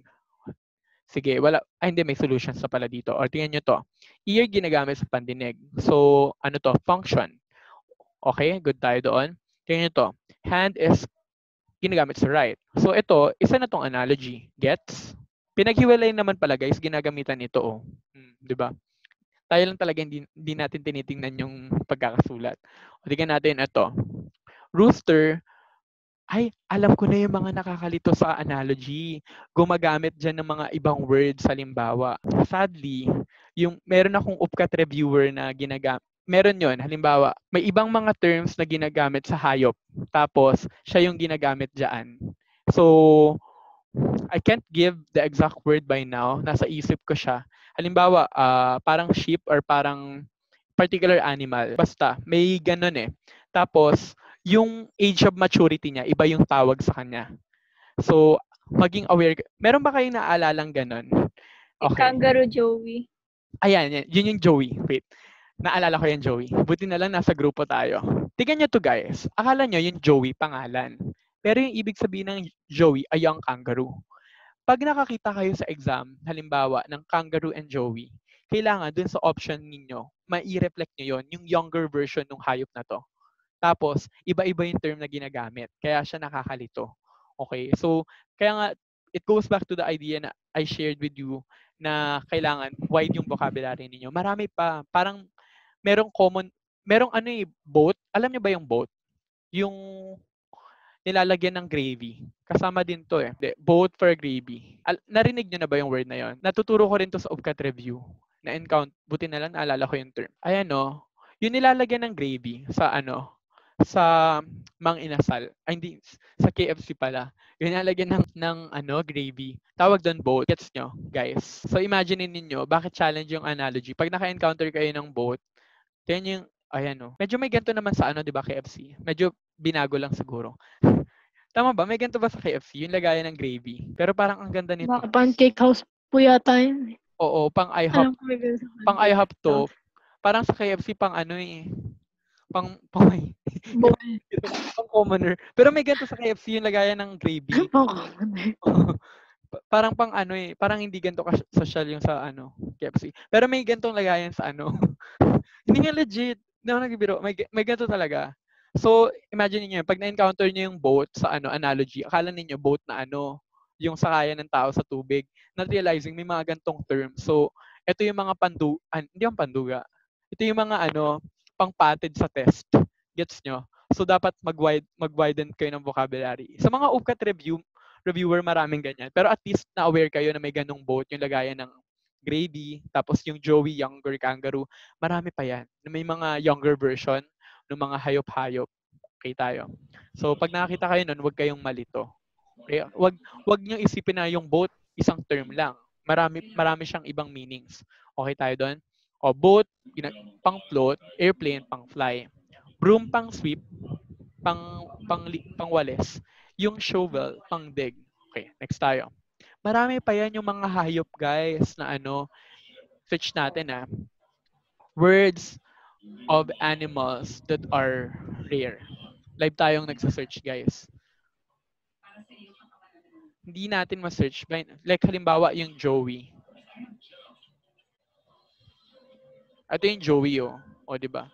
Sige, hindi, may solutions na pala dito. O, tingnan nyo to. Ear ginagamit sa pandinig. So, function. Okay, good tayo doon. Tingnan nyo to. Hand is ginagamit sa right. So, ito, isa na tong analogy. Gets? Pinaghiwalay naman pala, guys, ginagamitan ito, Diba? Tayo lang talaga hindi natin tinitingnan yung pagkakasulat. O, tingnan natin ito. Rooster, alam ko na yung mga nakakalito sa analogy. Gumagamit dyan ng mga ibang words, halimbawa. Sadly, meron akong UPCAT reviewer na meron yon. Halimbawa, may ibang mga terms na ginagamit sa hayop. Tapos, siya yung ginagamit dyan. So, I can't give the exact word by now. Nasa isip ko siya. Halimbawa, parang sheep or parang particular animal. Basta, may ganun Tapos, yung age of maturity niya, iba yung tawag sa kanya. So, maging aware. Meron ba kayong naalalang ganun? Okay.
Kangaroo Joey.
Ayan, yun yung Joey. Wait. Naalala ko yan, Joey. Buti na lang nasa grupo tayo. Tingnan nyo to, guys. Akala nyo yung Joey pangalan. Pero yung ibig sabihin ng Joey ay yung kangaroo. Pag nakakita kayo sa exam, halimbawa, ng kangaroo and Joey, kailangan dun sa option ninyo, mai-reflect nyo yon, yung younger version ng hayop na to. Tapos, iba-iba yung term na ginagamit. Kaya siya nakakalito. Okay? So, kaya nga, it goes back to the idea na I shared with you na kailangan wide yung vocabulary ninyo. Marami pa. Parang, merong boat. Alam niyo ba yung boat? Yung nilalagyan ng gravy. Kasama din to Boat for gravy. Narinig niyo na ba yung word na yon? Natuturo ko rin to sa UPCAT review. Na-encounter. Buti na lang, naalala ko yung term. Ayan yung nilalagyan ng gravy sa Mang Inasal. Hindi, sa KFC pala. Yung nilalagyan ng gravy. Tawag doon boat. Gets nyo, guys? So, imagine ninyo, bakit challenge yung analogy? Pag naka-encounter kayo ng boat, yan yung, medyo may ganito naman sa di ba, KFC? Medyo binago lang siguro. Tama ba? May ganito ba sa KFC? Yung lagayan ng gravy. Pero parang ang ganda nito.
Baka pancake house po yata yun.
Oo, pang IHOP. Pang IHOP to. Parang sa KFC, pang pang commoner. Pero may ganito sa KFC yung lagayan ng gravy. parang pang ano eh, parang hindi ganito ka-social yung sa ano, KFC. Pero may ganitong lagayan sa ano. Hindi nga legit. Hindi ako nagbibiro. May ganito talaga. So, imagine niyo, pag na-encounter niyo yung boat sa ano, analogy, akala niyo boat na ano, yung sakayan ng tao sa tubig, not realizing may mga gantong terms. So, ito yung mga hindi yung panduga. Ito yung mga ano, pang-patid sa test. Gets nyo? So, dapat mag-widen kayo ng vocabulary. Sa mga UPCAT reviewer, maraming ganyan. Pero at least na-aware kayo na may ganong boat, yung lagayan ng gravy, tapos yung Joey Younger Kangaroo, marami pa yan. May mga younger version ng mga hayop-hayop. Okay tayo. So, pag nakakita kayo nun, huwag kayong malito. Okay? Huwag nyo isipin na yung boat, isang term lang. Marami siyang ibang meanings. Okay tayo doon? O, boat, pang float, airplane, pang fly. Broom, pang sweep, pang walis. Yung shovel, pang dig. Okay, next tayo. Marami pa yan yung mga hayop, guys, na ano, search natin words of animals that are rare. Live tayong nagsa-search, guys. Hindi natin ma-search. Like, halimbawa, yung Joey. Ito yung Joey, oh. O, diba?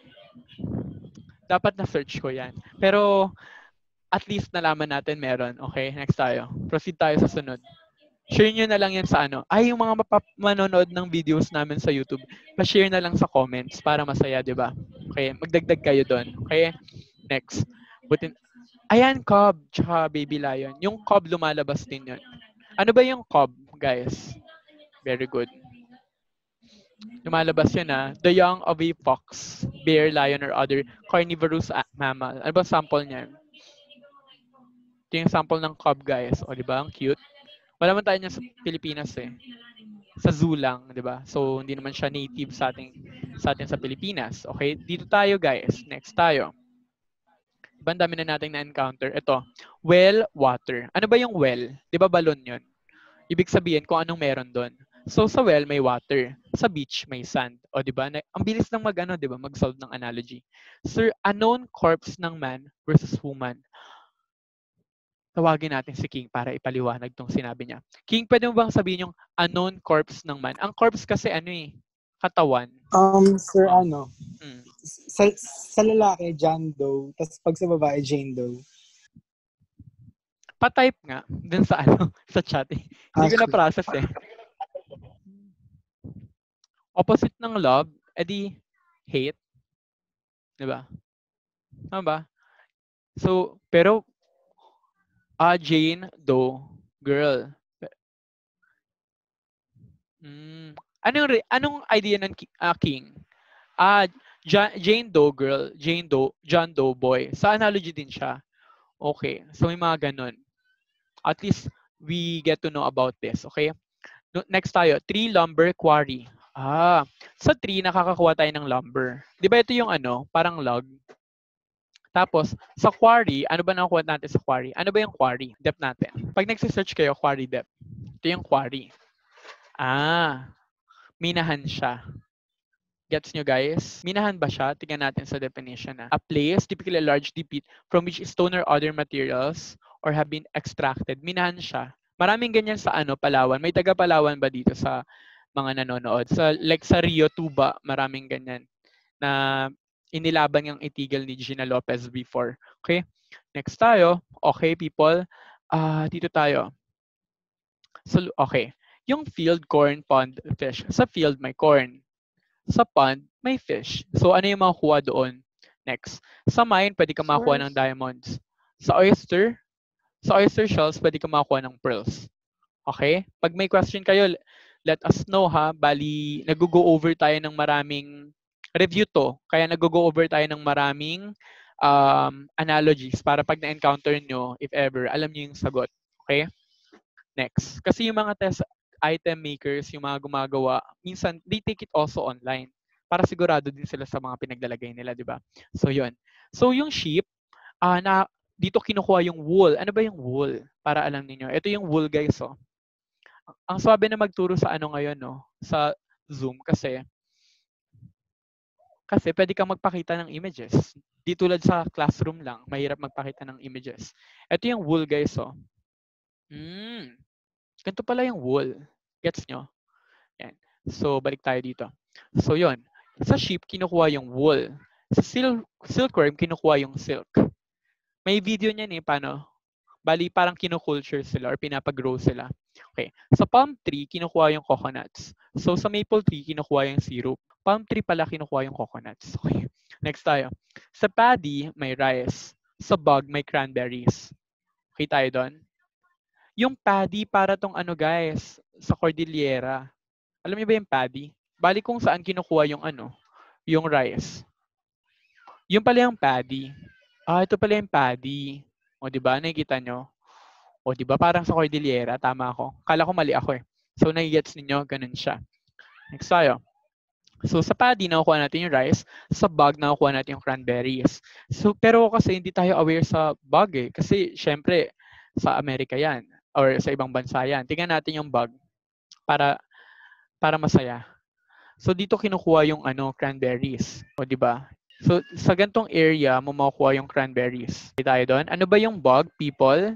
Dapat na-search ko yan. Pero, at least nalaman natin meron. Okay, next tayo. Proceed tayo sa sunod. Share nyo na lang yan sa ano. Ay, yung mga manonood ng videos namin sa YouTube, pa-share na lang sa comments para masaya, di ba? Okay, magdagdag kayo doon. Okay, next. Ayan, Cub, tsaka Baby Lion. Yung Cub, lumalabas din yun. Ano ba yung Cub, guys? Very good. Lumalabas yun The young of a fox, bear, lion, or other carnivorous mammal. Ano ba sample niyan? Ito yung sample ng Cub, guys. O, di ba? Ang cute. Wala man tayo niya sa Pilipinas eh. Sa zoo lang, di ba? So, hindi naman siya native sa atin sa Pilipinas. Okay? Dito tayo, guys. Next tayo. Diba, ang dami na nating na-encounter. Ito, well, water. Ano ba yung well? Di ba balon yun? Ibig sabihin kung anong meron doon. So, sa well, may water. Sa beach, may sand. O, di ba? Ang bilis ng di ba? Mag-solve ng analogy. Sir, unknown corpse ng man versus woman. Tawagin natin si King para ipaliwanag tong sinabi niya. King, pwede mo bang sabihin yung unknown corpse ng man? Ang corpse kasi katawan.
Sir, sa lalaki, John Doe, tapos pag sa babae, Jane Doe.
Pa-type nga dun sa sa chat Hindi ko na-process Opposite ng love, edi hate. Diba? Tama ba? So, pero Jane Doe, girl. Anong idea ng King? Jane Doe, girl. John Doe, boy. Sa analogy din siya. Okay. So, may mga ganun. At least, we get to know about this. Okay? Next tayo. Tree, lumber, quarry. Sa tree, nakakakuha tayo ng lumber. Di ba ito yung parang log? Tapos, sa quarry, ano ba nakuha natin sa quarry? Ano ba yung quarry? Depth natin. Pag nagsisearch kayo, quarry depth. Ito yung quarry. Minahan siya. Gets nyo, guys? Minahan ba siya? Tingnan natin sa definition. A place, typically a large deep pit, from which stone or other materials or have been extracted. Minahan siya. Maraming ganyan sa Palawan. May taga Palawan ba dito sa mga nanonood? Sa Rio, Tuba, maraming ganyan na inilaban yung itigil ni Gina Lopez before. Okay? Next tayo. Okay, people. Dito tayo. So, okay. Yung field, corn, pond, fish. Sa field, may corn. Sa pond, may fish. So, ano yung makukuha doon? Next. Sa mine, pwede ka makuha ng diamonds. Sa oyster shells, pwede ka makuha ng pearls. Okay? Pag may question kayo, let us know Bali, nag-go over tayo ng maraming review to. Kaya nag-go over tayo ng maraming analogies para pag na-encounter nyo, if ever, alam nyo yung sagot. Okay? Next. Kasi yung mga test item makers, yung mga gumagawa, minsan, they take it also online. Para sigurado din sila sa mga pinaglalagay nila, di ba? So, yun. So, yung sheep, dito kinukuha yung wool. Ano ba yung wool? Para alam niyo. Ito yung wool, guys. Ang swabe na magturo sa ngayon, sa Zoom, kasi pwede kang magpakita ng images. Di tulad sa classroom lang, mahirap magpakita ng images. Ito yung wool, guys. Ganito pala yung wool. Gets nyo? Yan. So, balik tayo dito. So, yun. Sa sheep, kinukuha yung wool. Sa silkworm, kinukuha yung silk. May video niyan paano? Bali, parang kinukulture sila or pinapag-grow sila. Okay. Sa palm tree, kinukuha yung coconuts. So, sa maple tree, kinukuha yung syrup. Palm tree pala, kinukuha yung coconuts. Okay. Next tayo. Sa paddy, may rice. Sa bog, may cranberries. Okay tayo doon? Yung paddy, para tong guys, sa Cordillera. Alam niyo ba yung paddy? Bali kung saan kinukuha yung yung rice. Yung pala yung paddy. Ito pala yung paddy. O, di ba? Nakikita nyo? O, di ba? Parang sa Cordillera. Tama ako. Kala ko mali ako So, nagigets ninyo, ganun siya. Next tayo. So, sa paddy, nakukuha natin yung rice. Sa bog, nakukuha natin yung cranberries. So, pero kasi hindi tayo aware sa bog Kasi, syempre, sa Amerika yan. Or sa ibang bansa yan. Tingnan natin yung bog para masaya. So, dito kinukuha yung cranberries. O, di ba? So, sa gantong area, mo makukuha yung cranberries. Okay tayo doon. Ano ba yung bog, people?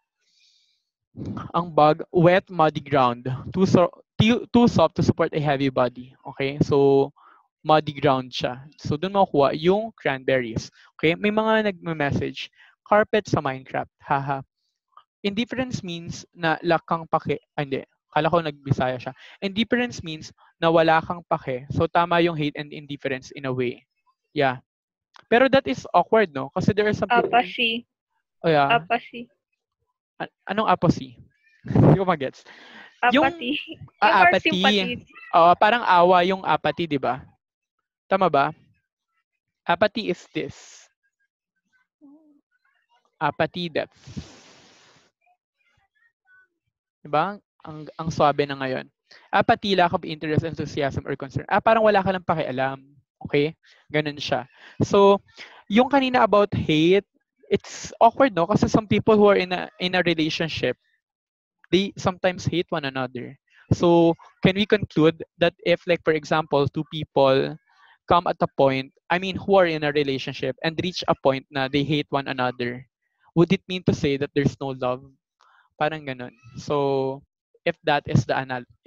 Ang bog, wet, muddy ground. Too soft to support a heavy body. Okay? So, muddy ground siya. So, doon makukuha yung cranberries. Okay? May mga nagme-message, carpet sa Minecraft. Haha. Indifference means na lakang pake. Hindi. Kala ko nagbisaya siya. Indifference means na wala kang pake. So, tama yung hate and indifference in a way. Yeah. Pero that is awkward, no? Kasi there are some people...
Apathy.
Oh, yeah.
Apathy.
Anong apathy? Hindi ko magets.
Apathy.
Yung apathy. Parang awa yung apathy, di ba? Tama ba? Apathy is this. Apathy, depth. Diba? Ang swabe na ngayon. Apathy, lack of interest, enthusiasm, or concern. Parang wala ka lang pakialam. Okay? Ganun siya. So, yung kanina about hate, it's awkward, no? Kasi some people who are in a relationship, they sometimes hate one another. So, can we conclude that if, like, for example, two people come at a point, who are in a relationship and reach a point na they hate one another, would it mean to say that there's no love? Parang ganun. So, if that is the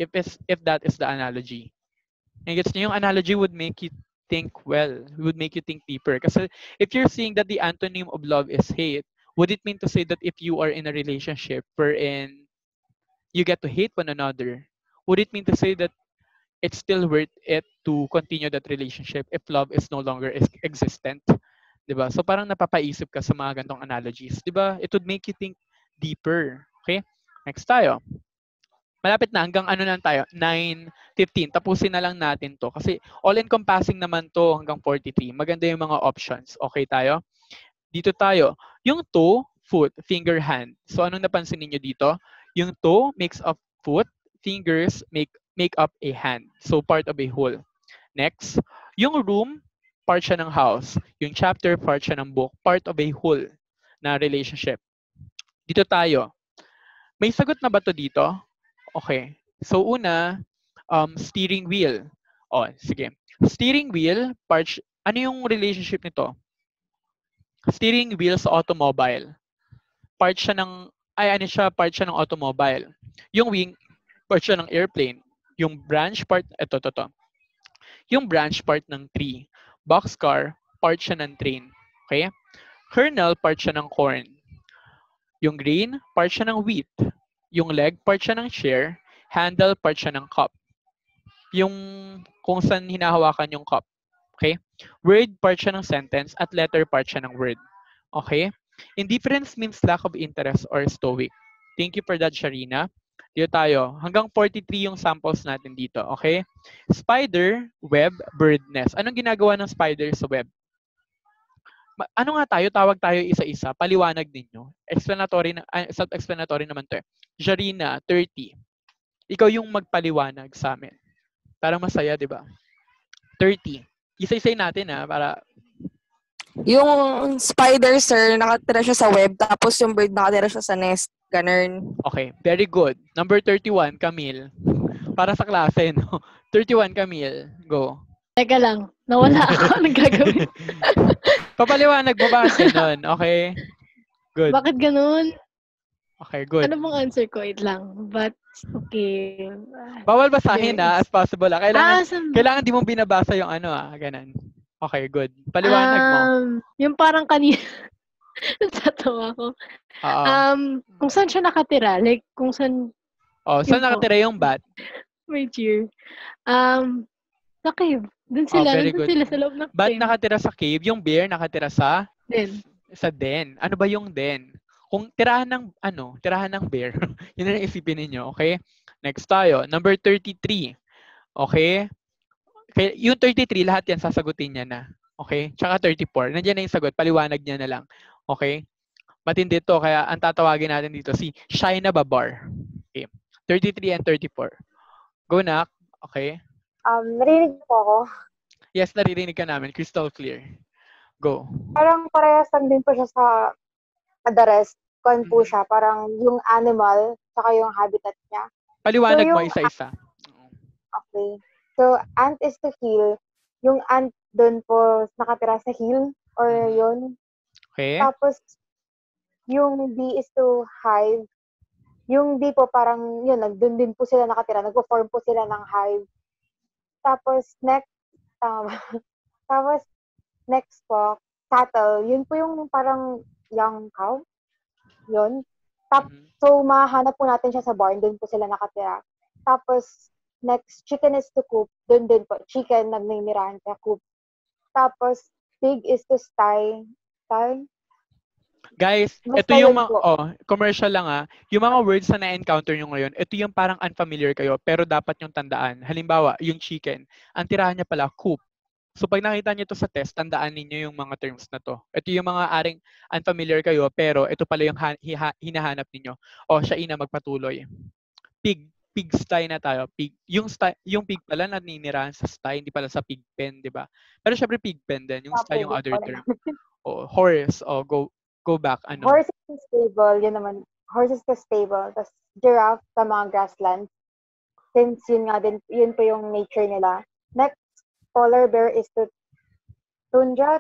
analogy, yung analogy would make you think would make you think deeper. Kasi if you're saying that the antonym of love is hate, would it mean to say that if you are in a relationship wherein you get to hate one another, would it mean to say that it's still worth it to continue that relationship if love is no longer existent? Diba? So parang napapaisip ka sa mga gantong analogies. Diba? It would make you think deeper. Okay? Next tayo. Malapit na, hanggang lang tayo, 9:15. Tapusin na lang natin to. Kasi all-encompassing naman to hanggang 43. Maganda yung mga options. Okay tayo? Dito tayo. Yung toe, foot, finger, hand. So anong napansin niyo dito? Yung toe makes up foot, fingers make up a hand. So part of a whole. Next, yung room, part siya ng house. Yung chapter, part siya ng book. Part of a whole na relationship. Dito tayo. May sagot na ba to dito? Okay. So una, steering wheel. Sige. Steering wheel, ano yung relationship nito? Steering wheel sa automobile. Part siya ng automobile. Yung wing, part siya ng airplane. Yung branch part, ito. Yung branch part ng tree. Boxcar, part siya ng train. Okay? Kernel, part siya ng corn. Yung grain, part siya ng wheat. Yung leg, part siya ng chair. Handle, part siya ng cup. Yung kung saan hinahawakan yung cup. Okay? Word, part siya ng sentence. At letter, part siya ng word. Okay? Indifference means lack of interest or stoic. Thank you for that, Sharina. Dito tayo. Hanggang 43 yung samples natin dito. Okay? Spider, web, bird nest. Anong ginagawa ng spider sa web? Ano nga tayo? Tawag tayo isa-isa. Paliwanag ninyo. Self-explanatory naman to. Jarina, 30. Ikaw yung magpaliwanag sa amin. Parang masaya, di ba? 30. Isa-isay natin para...
Yung spider, sir, nakatira siya sa web, tapos yung bird nakatira siya sa nest. Ganun.
Okay. Very good. Number 31, Camille. Para sa klase, no? 31, Camille. Go.
Teka lang. Nawala ako. Anong gagawin?
Papaliwanag mo ba ganun? Okay? Good.
Bakit ganun?
Okay, good.
Ano bang answer ko? Wait lang. But, okay.
Bawal basahin as possible. Kailangan di mo binabasa yung ganun. Okay, good. Paliwanag mo.
Yung parang kanina, natatawa ko. Kung saan siya nakatira? Like, kung saan...
saan nakatira yung bat?
May cheer. Sa cave. Doon sila. Doon sila sa loob ng cave.
Bat nakatira sa cave. Yung bear nakatira sa...
Den.
Sa den. Ano ba yung den? Kung tirahan ng bear, yun na isipin ninyo, okay? Next tayo, number 33. Okay? Yung 33, lahat yan sasagutin niya na. Okay? Tsaka 34. Nandiyan na yung sagot, paliwanag niya na lang. Okay? Matindi to, kaya ang tatawagin natin dito, si Shaina Babar. Okay? 33 and 34. Go, Nak. Okay?
Narinig po ako.
Yes, naririnig ka namin. Crystal clear. Go.
Parang parehas lang din po siya sa the rest. Kung po siya, parang yung animal, saka yung habitat niya.
Paliwanag mo isa-isa.
Okay. So, ant is to heal. Yung ant doon po nakatira sa hill or yun.
Okay.
Tapos, yung bee is to hive. Yung bee po parang, yun, doon din po sila nakatira. Nagpo-form po sila ng hive. Tapos, next po, cattle. Yun po yung parang young cow. Yun. So, mahanap po natin siya sa barn. Doon po sila nakatira. Tapos, next, chicken is to coop. Doon din po. Chicken, nagninirahan sa coop. Tapos, pig is to sty.
Guys, ito yung commercial lang yung mga words na na-encounter nyo ngayon, ito yung parang unfamiliar kayo, pero dapat yung tandaan. Halimbawa, yung chicken, ang tirahan niya pala, coop. So, pag nakita niyo ito sa test, tandaan ninyo yung mga terms na to. Ito yung mga aring unfamiliar kayo, pero ito pala yung hinahanap ninyo. Siya ina magpatuloy. Pig sty na tayo. Yung pig pala naninirahan sa sty, hindi pala sa pig pen, di ba? Pero syempre pig pen din. Yung sty yung other term. Horse. Go back.
Horse is the stable. Yun naman. Horse is the stable. Tapos giraffe sa mga grassland. Since yun nga din, yun po yung nature nila. Next, polar bear is to tundra.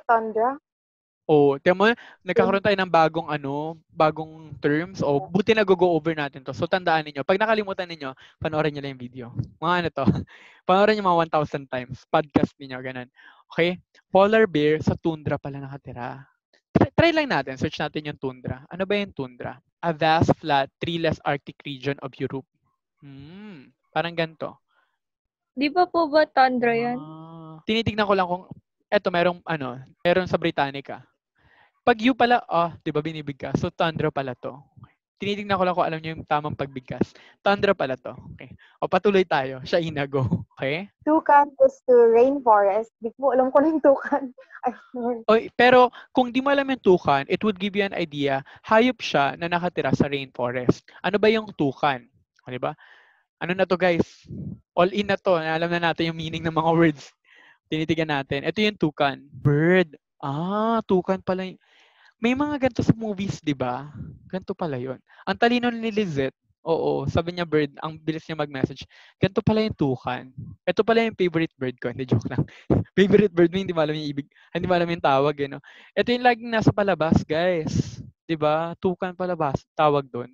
Tiyan mo, nagkakaroon tayo ng bagong terms. Buti na go over natin to. So, tandaan ninyo. Pag nakalimutan ninyo, panoorin nyo lang yung video. Mga panoorin nyo mga 1,000 times. Podcast ninyo, ganun. Okay? Polar bear sa tundra pala nakatira. Try lang natin. Search natin yung tundra. Ano ba yung tundra? A vast, flat, treeless Arctic region of Europe. Parang ganito.
Di ba po ba tundra yan?
Tinitignan ko lang kung meron sa Britannica. Pag you pala, di ba binibigkas? So, tundra pala to. Tinitignan ko lang kung alam niyo yung tamang pagbigkas. Tundra pala to. Okay. Patuloy tayo. Siya inago. Okay?
Tucan is to rainforest. Di ko alam ko na yung tucan.
Pero kung di mo alam yung tucan, it would give you an idea, hayop siya na nakatira sa rainforest. Ano ba yung tucan? Di ba? Ano na to, guys? All in na to. Alam na natin yung meaning ng mga words. Tinitigan natin. Ito yung tucan. Bird. Tucan pala. May mga ganito sa movies, di ba? Ganito pala yun. Ang talino ni Lizette, sabi niya bird, ang bilis niya mag-message. Ganito pala yung tucan. Ito pala yung favorite bird ko. Hindi, joke lang. Favorite bird mo, hindi mo alam yung ibig. Hindi mo alam yung tawag. Ito yung laging nasa palabas, guys. Di ba? Tucan palabas. Tawag doon.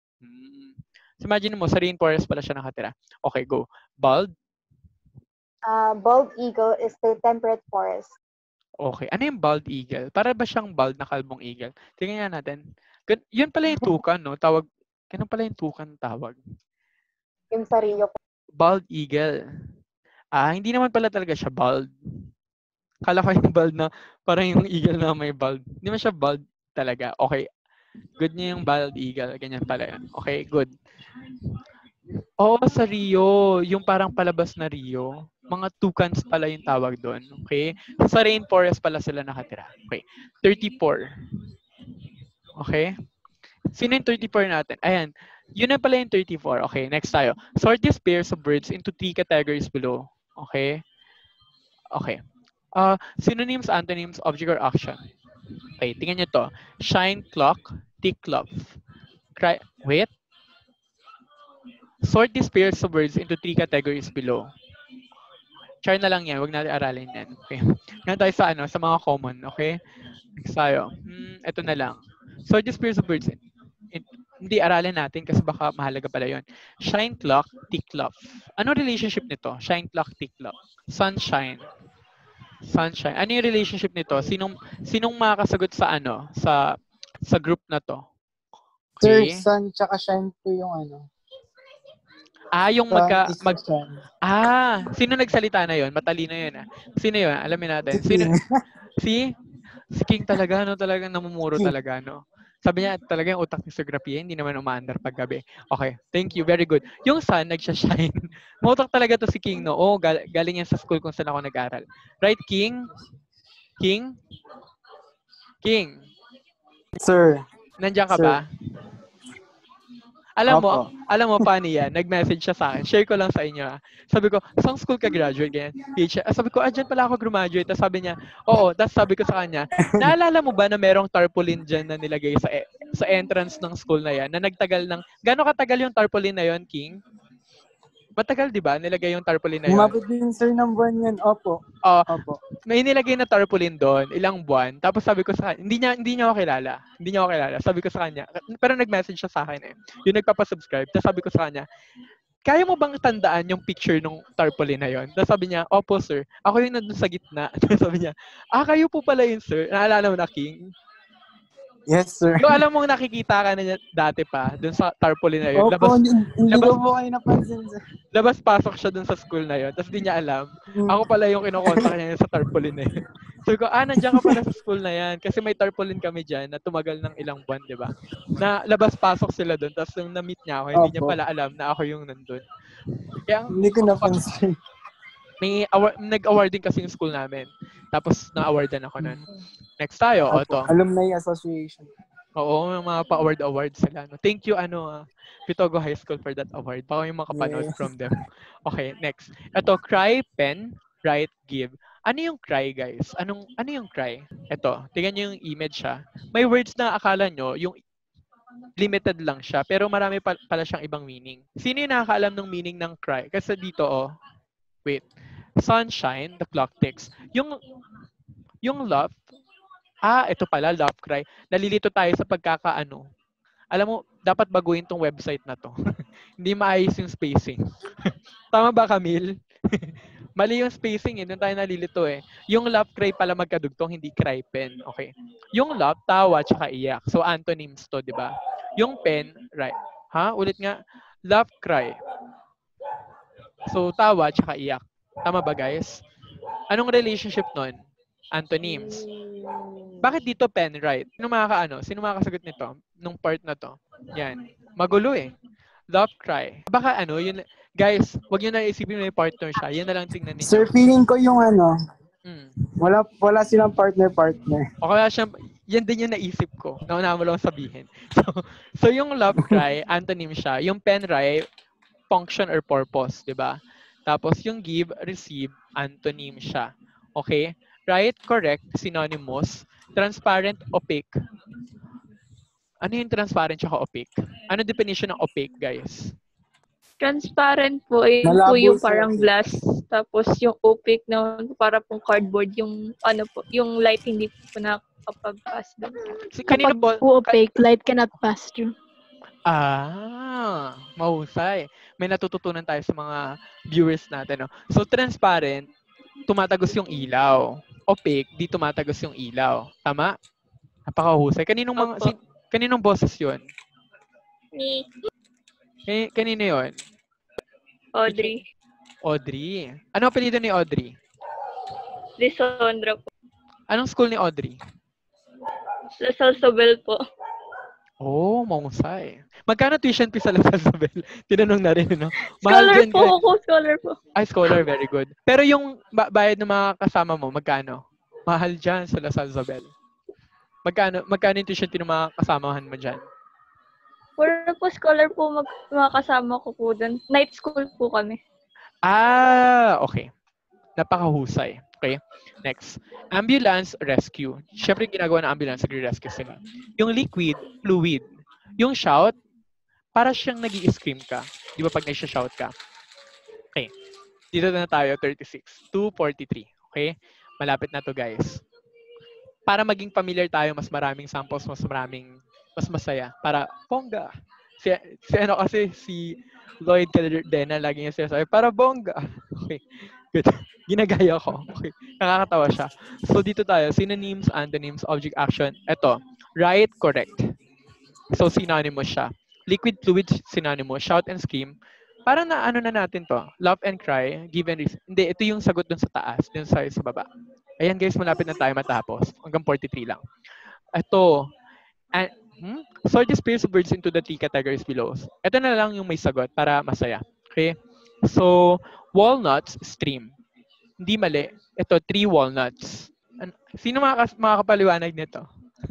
So imagine mo, sa rainforest pala siya nakatira. Okay, go. Bald?
Bald eagle is the temperate forest.
Okay. Ano yung bald eagle? Para ba siyang bald na kalbong eagle? Tingnan natin. Yun pala yung tucan, no? Ganun pala yung tucan tawag.
Yung sa Rio.
Bald eagle. Hindi naman pala talaga siya bald. Kala ko yung bald na, parang yung eagle na may bald. Hindi man siya bald talaga. Okay. Good niya yung bald eagle. Ganyan pala yan. Okay, good. Sa Rio. Yung parang palabas na Rio. Mga toucans pala yung tawag doon. Okay? Sa rainforest pala sila nakatira. Okay. 34. Okay? Sino yung 34 natin? Ayan. Yun na pala yung 34. Okay, next tayo. Sort these pairs of birds into 3 categories below. Okay? Okay. Synonyms, antonyms, object, or action. Okay, tingnan nyo to. Shine, clock, tick, clock. Wait. Sort these pairs of words into 3 categories below. Try na lang yan. Huwag natin aralin yan. Okay. Ngayon tayo sa mga common. Okay? Next tayo. Ito na lang. Sort these pairs of words. Hindi, aralin natin kasi baka mahalaga pala yun. Shine clock, tick clock. Ano relationship nito? Shine clock, tick clock. Sunshine. Sunshine. Ano yung relationship nito? Sinong makakasagot sa ano? Sa group na to?
Sir,
Okay.
sun tsaka shine po yung ano.
Yung
Sun.
sino nagsalita na yon? Matalino yun ah. Sino yun? Alamin natin. Si King talaga, no? Talagang namumuro talaga, no? Sabi niya, talaga yung utak ni Geography, hindi naman umaandar paggabi. Okay, thank you. Very good. Yung sun, nagsha-shine. Mautak talaga to si King, no? Oo, galing yan sa school kung saan ako nag-aral. Right, King? King? King?
Sir.
Nandiyan ka ba? Alam mo paano yan? Nag-message siya sa akin. Share ko lang sa inyo. Sabi ko, saan school ka graduate? Ganyan. Sabi ko, dyan pala ako graduate. Tapos sabi niya, oo. Tapos sabi ko sa kanya, naalala mo ba na merong tarpaulin dyan na nilagay sa entrance ng school na yan? Na nagtagal ng, gano'ng katagal yung tarpaulin na yon, King? Matagal, di ba? Nilagay yung tarpaulin na yun.
Umabot din, sir, ng buwan yan. Opo. Opo.
May nilagay na tarpaulin doon, ilang buwan. Tapos sabi ko sa kanya, hindi niya ako kilala. Hindi niya ako kilala. Sabi ko sa kanya, pero nag-message siya sa akin eh. Yung nagpapasubscribe. Tapos sabi ko sa kanya, kaya mo bang tandaan yung picture ng tarpaulin na yon? Tapos sabi niya, opo sir. Ako yung nandun sa gitna. Tapos sabi niya, kayo po pala yun sir. Naalala mo na, King?
Yes, sir.
So, alam mong nakikita ka na niya dati pa, dun sa tarpaulin na yun.
Opo, hindi ko po kayo napansin, sir.
Labas-pasok siya dun sa school na yun. Tapos di niya alam. Ako pala yung kinokontak niya sa tarpaulin na yun. So ko, nandiyan ka pala sa school na yan. Kasi may tarpaulin kami dyan na tumagal ng ilang buwan, di ba? Na labas-pasok sila dun. Tapos nung na-meet niya ako, hindi niya pala alam na ako yung nandun. Kaya,
hindi ko napansin.
May nag-award din kasi yung school namin. Tapos na-awardan ako nun. Next tayo, Otto.
Alumni Association.
Oo, mga pa-award sila. No? Thank you, Pitogo High School for that award. Baka yung makapanood from them. Okay, next. Ito, cry, pen, write, give. Ano yung cry, guys? Ano yung cry? Ito, tingnan nyo yung image siya. May words na akala nyo, yung limited lang siya, pero marami pala siyang ibang meaning. Sino yung nakakaalam ng meaning ng cry? Kasi dito, wait. Sunshine, the clock ticks. Yung love, ito pala, love cry. Nalilito tayo sa pagkakaano. Alam mo, dapat baguhin tong website na to. Hindi maayos yung spacing. Tama ba, Camille? Mali yung spacing doon tayo nalilito eh. Yung love cry pala magkadugtong, hindi cry pen. Okay. Yung love, tawa, tsaka iyak. So, antonyms to, di ba? Yung pen, right. Ulit nga. Love cry. So, tawa, tsaka iyak. Tama ba, guys? Anong relationship nun? Antonyms. Bakit dito pen, right? Sino makakasagot nito? Nung part na to? Yan. Magulo eh. Love cry. Baka yun, guys, wag nyo na isipin may partner siya. Yan na lang tingnan niyo.
Sir, feeling ko yung wala silang partner.
O kaya siya, yan din yung naisip ko. Nauna mo lang sabihin. So yung love cry, antonym siya. Yung pen right, function or purpose, di ba? Tapos yung give, receive, antonym siya. Okay? Right, correct, synonymous. Transparent, opaque. Ano yung transparent tsaka opaque? Ano definition ng opaque, guys?
Transparent po, po yung parang glass. Tapos yung opaque na para pong cardboard, yung yung light hindi po nakapag-pass doon.
Kapag po opaque, light cannot pass through.
Mahusay. May natututunan tayo sa mga viewers natin. No? So, transparent, tumatagos yung ilaw. Opaque, di tumatagos yung ilaw. Tama? Napakahusay. Kaninong boses yun?
Ni.
Kanino yun?
Audrey.
Audrey. Ano apelido ni Audrey?
Lisandra po.
Anong school ni Audrey?
La Salsobel po.
Oh, mahusay. Magkano tuition fee sa La Salsobel? Tinanong na rin, no?
Scholar po.
Ay, scholar. Very good. Pero yung bayad ng mga kasama mo, magkano? Mahal dyan sa La Salsobel. Magkano yung tuition fee ng mga kasamahan mo dyan?
Puro po scholar po mga kasama ko po doon. Night school po kami.
Okay. Napakahusay. Okay. Next. Ambulance, rescue. Siyempre, ginagawa ng ambulance, nagre-rescue sila. Yung liquid, fluid. Yung shout, para siyang nag-i-scream ka. Di ba pag nag-shout ka? Okay. Dito na tayo, 36. 243. Okay? Malapit na to, guys. Para maging familiar tayo, mas maraming samples, mas maraming Mas masaya. Para, bongga. Si Lloyd Caldena, lagi niya sinasabi, para bongga. Okay. Good. Ginagaya ko. Okay. Nakakatawa siya. So, dito tayo. Synonyms, antonyms, object action. Ito. Right, correct. So, synonymous siya. Liquid, fluid, synonymous. Shout and scream. Parang na natin to. Laugh and cry. Give and reason. Hindi, ito yung sagot dun sa taas. Dun sa baba. Ayan guys, malapit na tayo matapos. Hanggang 43 lang. Ito. Sort these pairs of words into the 3 categories below. Ito na lang yung may sagot para masaya. Okay? So, walnuts, stream. Hindi mali. Ito, 3 walnuts. Sino makakapaliwanag nito?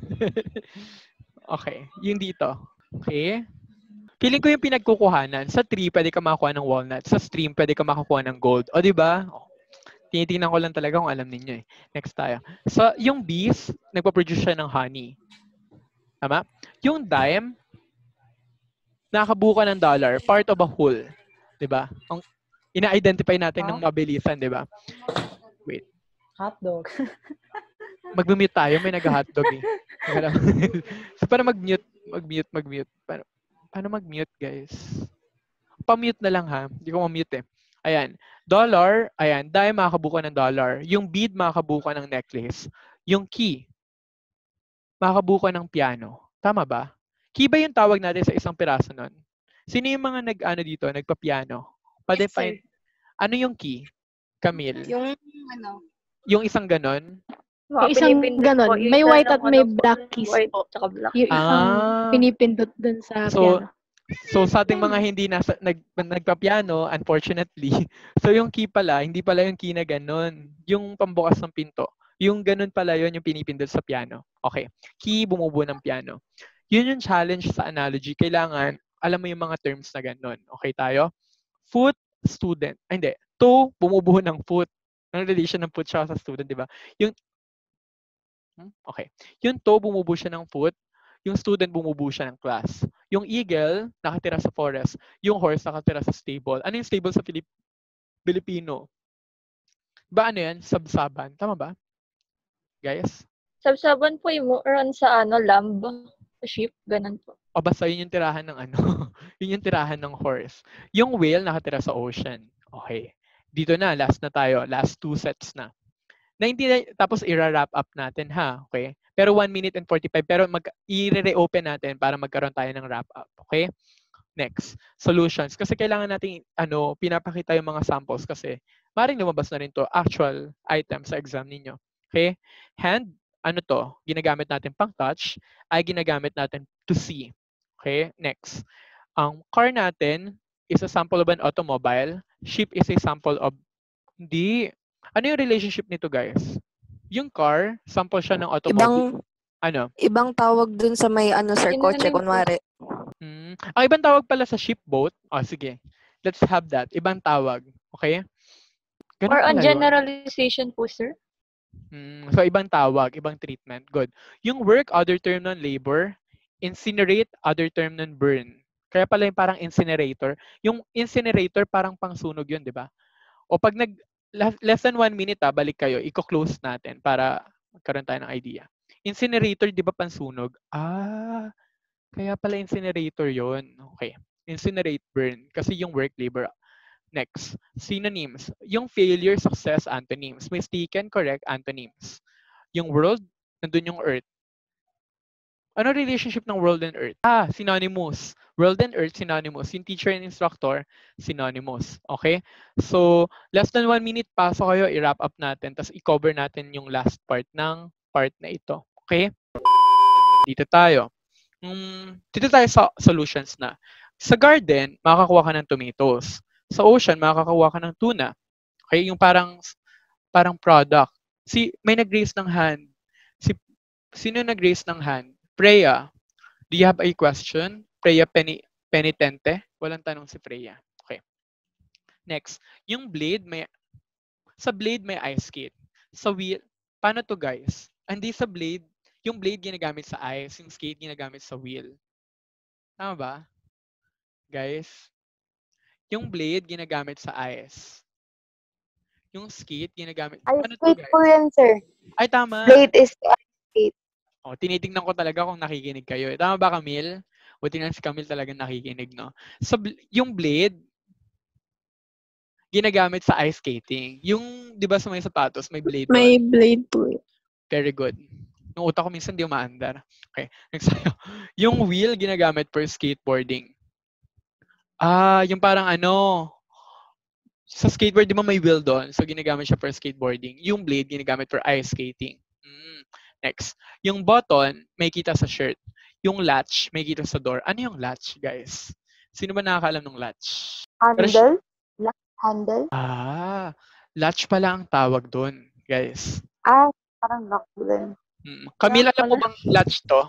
Okay. Yung dito. Okay? Feeling ko yung pinagkukuhanan. Sa tree, pwede ka makakuha ng walnut. Sa stream, pwede ka makakuha ng gold. O, di ba? Tinitingnan ko lang talaga kung alam ninyo eh. Next tayo. So, yung bees, nagpa-produce siya ng honey. Tama? Yung dime, nakabuka ng dollar, part of a whole. Di ba? Ina-identify natin ng mabilisan, di ba? Wait.
Hotdog.
Mag-mute tayo. May nag-hotdog eh. So, para mag-mute. Paano mag-mute, guys? Pa-mute na lang ha. Hindi ko ma-mute eh. Ayan. Dollar. Ayan. Dime makakabuka ng dollar. Yung bead makakabuka ng necklace. Yung key makakabuka ng piano. Tama ba? Key ba yung tawag natin sa isang piraso nun? Sino yung mga nagpa-piano? Pa-define. Ano yung key? Camille. Yung isang ganon?
Yung isang ganon. May white at may black keys po. Yung isang pinipindot dun sa piano.
So sa ating mga hindi nagpa-piano, unfortunately, so yung key pala, hindi pala yung key na ganon. Yung pambukas ng pinto. Yung ganon pala yun yung pinipindot sa piano. Okay. Key, bumubuo ng piano. Yun yung challenge sa analogy. Kailangan, alam mo yung mga terms na ganon. Okay tayo? Foot, student. Ay, hindi. To, bumubuo ng foot. Ang relation ng foot siya sa student, di ba? Okay. Yung to, bumubuo siya ng foot. Yung student, bumubuo siya ng class. Yung eagle, nakatira sa forest. Yung horse, nakatira sa stable. Ano yung stable sa Filipino? Ba ano yan? Sabsaban. Tama ba? Guys?
Sabsaban po yung run sa lamb, sheep, ganun po.
O basta yun yung tirahan ng yun yung tirahan ng horse. Yung whale, nakatira sa ocean. Okay. Dito na, last na tayo. Last 2 sets na. Tapos i-wrap up natin ha. Okay? Pero 1 minute and 45. Pero i-reopen natin para magkaroon tayo ng wrap up. Okay? Next. Solutions. Kasi kailangan natin pinapakita yung mga samples kasi maring lumabas na rin to actual item sa exam ninyo. Okay? Hand, ginagamit natin pang touch, ay ginagamit natin to see. Okay? Next. Ang car natin is a sample of an automobile. Ship is a sample of, hindi. Ano yung relationship nito, guys? Yung car, sample siya ng automobile.
Ibang tawag dun sa may sir, kotse, kunwari.
Ang ibang tawag pala sa shipboat, sige. Let's have that. Ibang tawag. Okay?
Or on generalization po, sir?
So, ibang tawag, ibang treatment. Good. Yung work, other term ng labor. Incinerate, other term ng burn. Kaya pala yung parang incinerator. Yung incinerator, parang pangsunog yun, di ba? O pag less than 1 minute, balik kayo, i-close natin para magkaroon tayo ng idea. Incinerator, di ba pansunog? Kaya pala incinerator yon. Okay. Incinerate, burn. Kasi yung work, labor. Next, synonyms. Yung failure, success, antonyms. Mistaken, correct, antonyms. Yung world, nandun yung earth. Ano relationship ng world and earth? Synonymous. World and earth, synonymous. Yung teacher and instructor, synonymous. Okay? So, less than 1 minute, pasok kayo, i-wrap up natin, tapos i-cover natin yung last part ng part na ito. Okay? Dito tayo. Dito tayo sa solutions na. Sa garden, makakakuha ka ng tomatoes. Sa ocean, makakakuha ka ng tuna. Okay? Yung parang product. May nag-raise ng hand. Sino nag-raise ng hand? Freya. Do you have a question? Freya Penitente? Walang tanong si Freya. Okay. Next. Yung blade, sa blade may ice skate. Sa wheel, paano to guys? Hindi sa blade, yung blade ginagamit sa ice, yung skate ginagamit sa wheel. Tama ba? Guys? Yung blade ginagamit sa ice. Yung skate ginagamit...
Ice skate po yan, sir.
Ay, tama.
Blade is ice skate.
Tinitingnan ko talaga kung nakikinig kayo. Tama ba, Camille? Buti nga si Camille talagang nakikinig, no? So, yung blade, ginagamit sa ice skating. Yung, di ba sa may sapatos, may blade doon?
May blade po.
Very good. Yung utak ko minsan di umaandar. Okay, next tayo. Yung wheel, ginagamit for skateboarding. Yung parang sa skateboard, di ba may wheel doon? So, ginagamit siya for skateboarding. Yung blade, ginagamit for ice skating. Next. Yung button, may kita sa shirt. Yung latch, may kita sa door. Ano yung latch, guys? Sino ba nakakaalam ng latch?
Handle? Latch handle?
Latch pala ang tawag doon, guys.
Parang lock din.
Camille, alam mo bang latch to?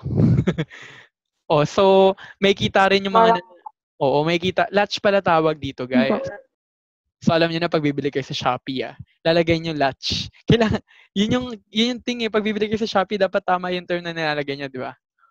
So, may kita rin yung mga... may kita. Latch pala tawag dito, guys. So, alam niyo na, pag bibili kayo sa Shopee, lalagay niyo latch. Kailangan, yun yung thing pag bibili kayo sa Shopee, dapat tama yung term na nilalagay niyo, di ba?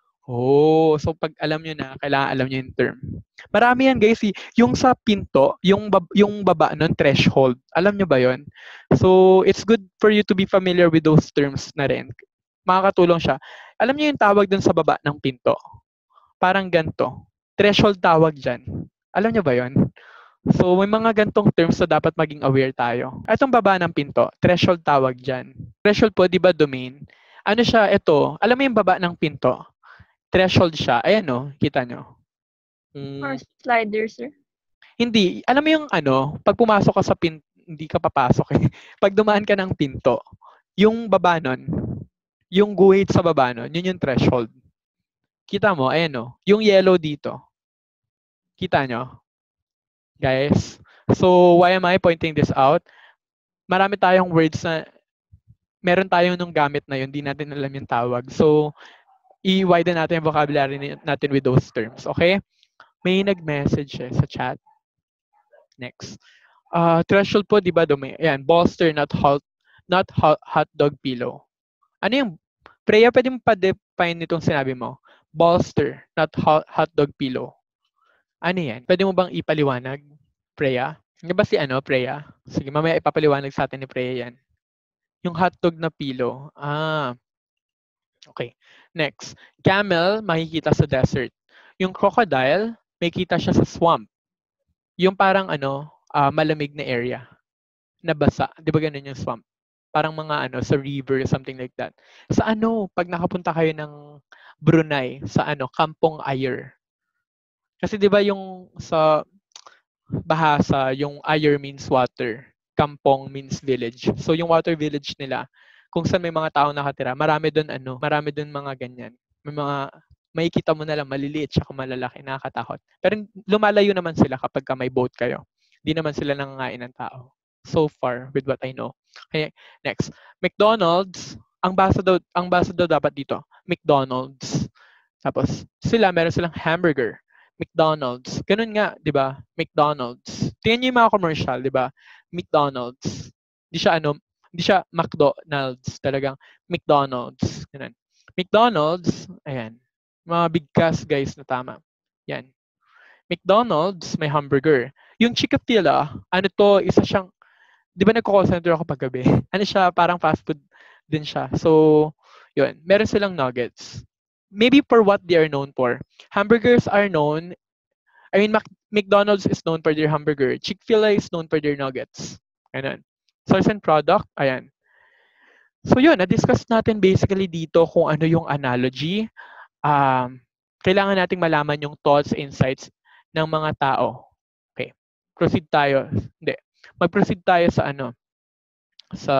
So pag alam niyo na, kailangan alam niyo yung term. Marami yan, guys. Yung sa pinto, yung baba nun, threshold. Alam niyo ba yon? So, it's good for you to be familiar with those terms na rin. Makakatulong siya. Alam niyo yung tawag dun sa baba ng pinto? Parang ganito. Threshold tawag dyan. Alam niyo ba yon? So, may mga gantong terms na dapat maging aware tayo. Itong baba ng pinto, threshold tawag dyan. Threshold po, di ba, domain? Ano siya? Ito, alam mo yung baba ng pinto? Threshold siya. Ayan, kita nyo.
Or slider, sir?
Hindi. Alam mo yung pag pumasok ka sa pinto, hindi ka papasok eh. Pag dumaan ka ng pinto, yung baba nun, yung guhit sa baba nun, yun yung threshold. Kita mo, ayan yung yellow dito. Kita nyo? Guys, so why am I pointing this out? Marami tayong words na meron tayong nung gamit na yun, di natin alam yung tawag. So, i-widen natin yung vocabulary natin with those terms, okay? May nag-message sa chat. Next. Threshold po, di ba, ayan, bolster, not hot dog pillow. Ano yung, Preya, pwede mo pa-define nitong sinabi mo? Bolster, not hot dog pillow. Ano yan? Pwede mo bang ipaliwanag, Preya? Hindi ba si Preya? Sige, mamaya ipapaliwanag sa atin ni Preya yan. Yung hotdog na pillow. Okay. Next. Camel, makikita sa desert. Yung crocodile, may kita siya sa swamp. Yung parang malamig na area. Nabasa. Di ba ganun yung swamp? Parang mga sa river, something like that. Sa pag nakapunta kayo ng Brunei, sa Kampong Ayer. Kasi 'di ba yung sa bahasa, yung Ayer means water, Kampong means village. So yung water village nila, kung saan may mga tao nakatira, marami doon mga ganyan. May makikita mo na lang maliliit at malalaki, nakakatakot. Pero lumalayo naman sila kapag may boat kayo. Hindi naman sila nangangain ng tao. So far with what I know. Okay, next. McDonald's, ang basa daw dapat dito, McDonald's. Tapos meron silang hamburger. McDonald's. Ganun nga, 'di ba? McDonald's. Tingnan niyo yung mga commercial, 'di ba? McDonald's. Hindi siya McDonald's, talagang McDonald's. Ganun. McDonald's, ayan. Mga bigkas, guys, na tama. Yan. McDonald's, may hamburger. Yung Chick-fil-A, isa siyang, 'di ba nagko-call center ako paggabi? Siya, parang fast food din siya. So, yun. Meron silang nuggets. Maybe for what they are known for. Hamburgers are known, McDonald's is known for their hamburger. Chick-fil-A is known for their nuggets. Ganun. Source and product, ayan. So yun, na-discuss natin basically dito kung ano yung analogy. Kailangan nating malaman yung thoughts, insights ng mga tao. Okay. Proceed tayo. Hindi. Mag-proceed tayo sa sa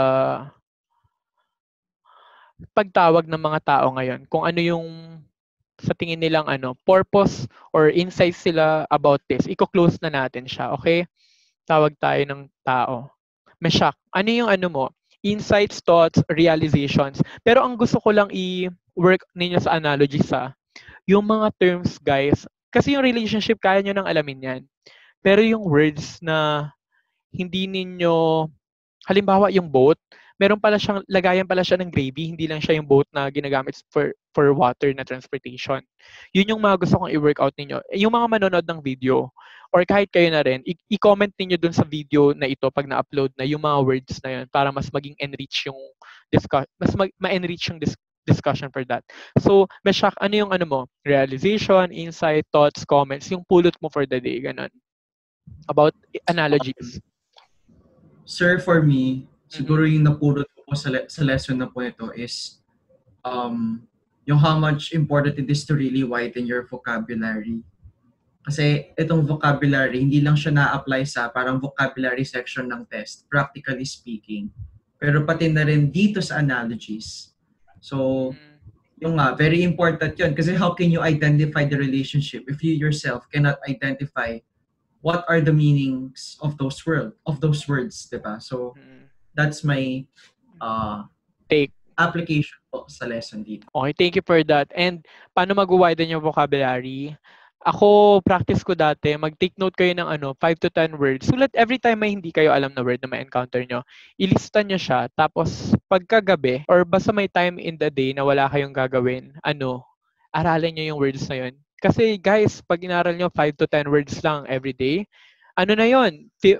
pagtawag ng mga tao ngayon, kung ano yung sa tingin nilang purpose or insights sila about this. Iko-close na natin siya, okay? Tawag tayo ng tao. Meshak, ano yung mo? Insights, thoughts, realizations. Pero ang gusto ko lang i-work ninyo sa analogy yung mga terms, guys. Kasi yung relationship, kaya nyo nang alamin yan. Pero yung words na hindi ninyo, halimbawa yung boat, lagayan pala siya ng gravy, hindi lang siya yung boat na ginagamit for water na transportation. Yun yung mga gusto kong i-workout ninyo. Yung mga manonood ng video, or kahit kayo na rin, i-comment ninyo dun sa video na ito pag na-upload na yung mga words na yun para mas maging enrich yung ma-enrich yung discussion for that. So, Meshak, ano yung ano mo? Realization, insight, thoughts, comments, yung pulot mo for the day, ganun. About analogies.
Sir, for me, siguro yung napulot ko po sa lesson na po ito is yung how much important it is to really widen your vocabulary. Kasi itong vocabulary, hindi lang siya na-apply sa parang vocabulary section ng test, practically speaking. Pero pati na rin dito sa analogies. So, yung very important yun. Kasi how can you identify the relationship if you yourself cannot identify what are the meanings of those words, diba? So, that's my
take
application po sa lesson dito.
Okay, thank you for that. And paano mag-widen yung vocabulary? Ako, practice ko dati, mag-take note kayo ng 5 to 10 words. Sulat every time may hindi kayo alam na word na ma-encounter nyo, ilista nyo siya. Tapos, pagkagabi, or basta may time in the day na wala kayong gagawin, aralin nyo yung words na yun. Kasi guys, pag inaral nyo 5 to 10 words lang every day, na yun? 50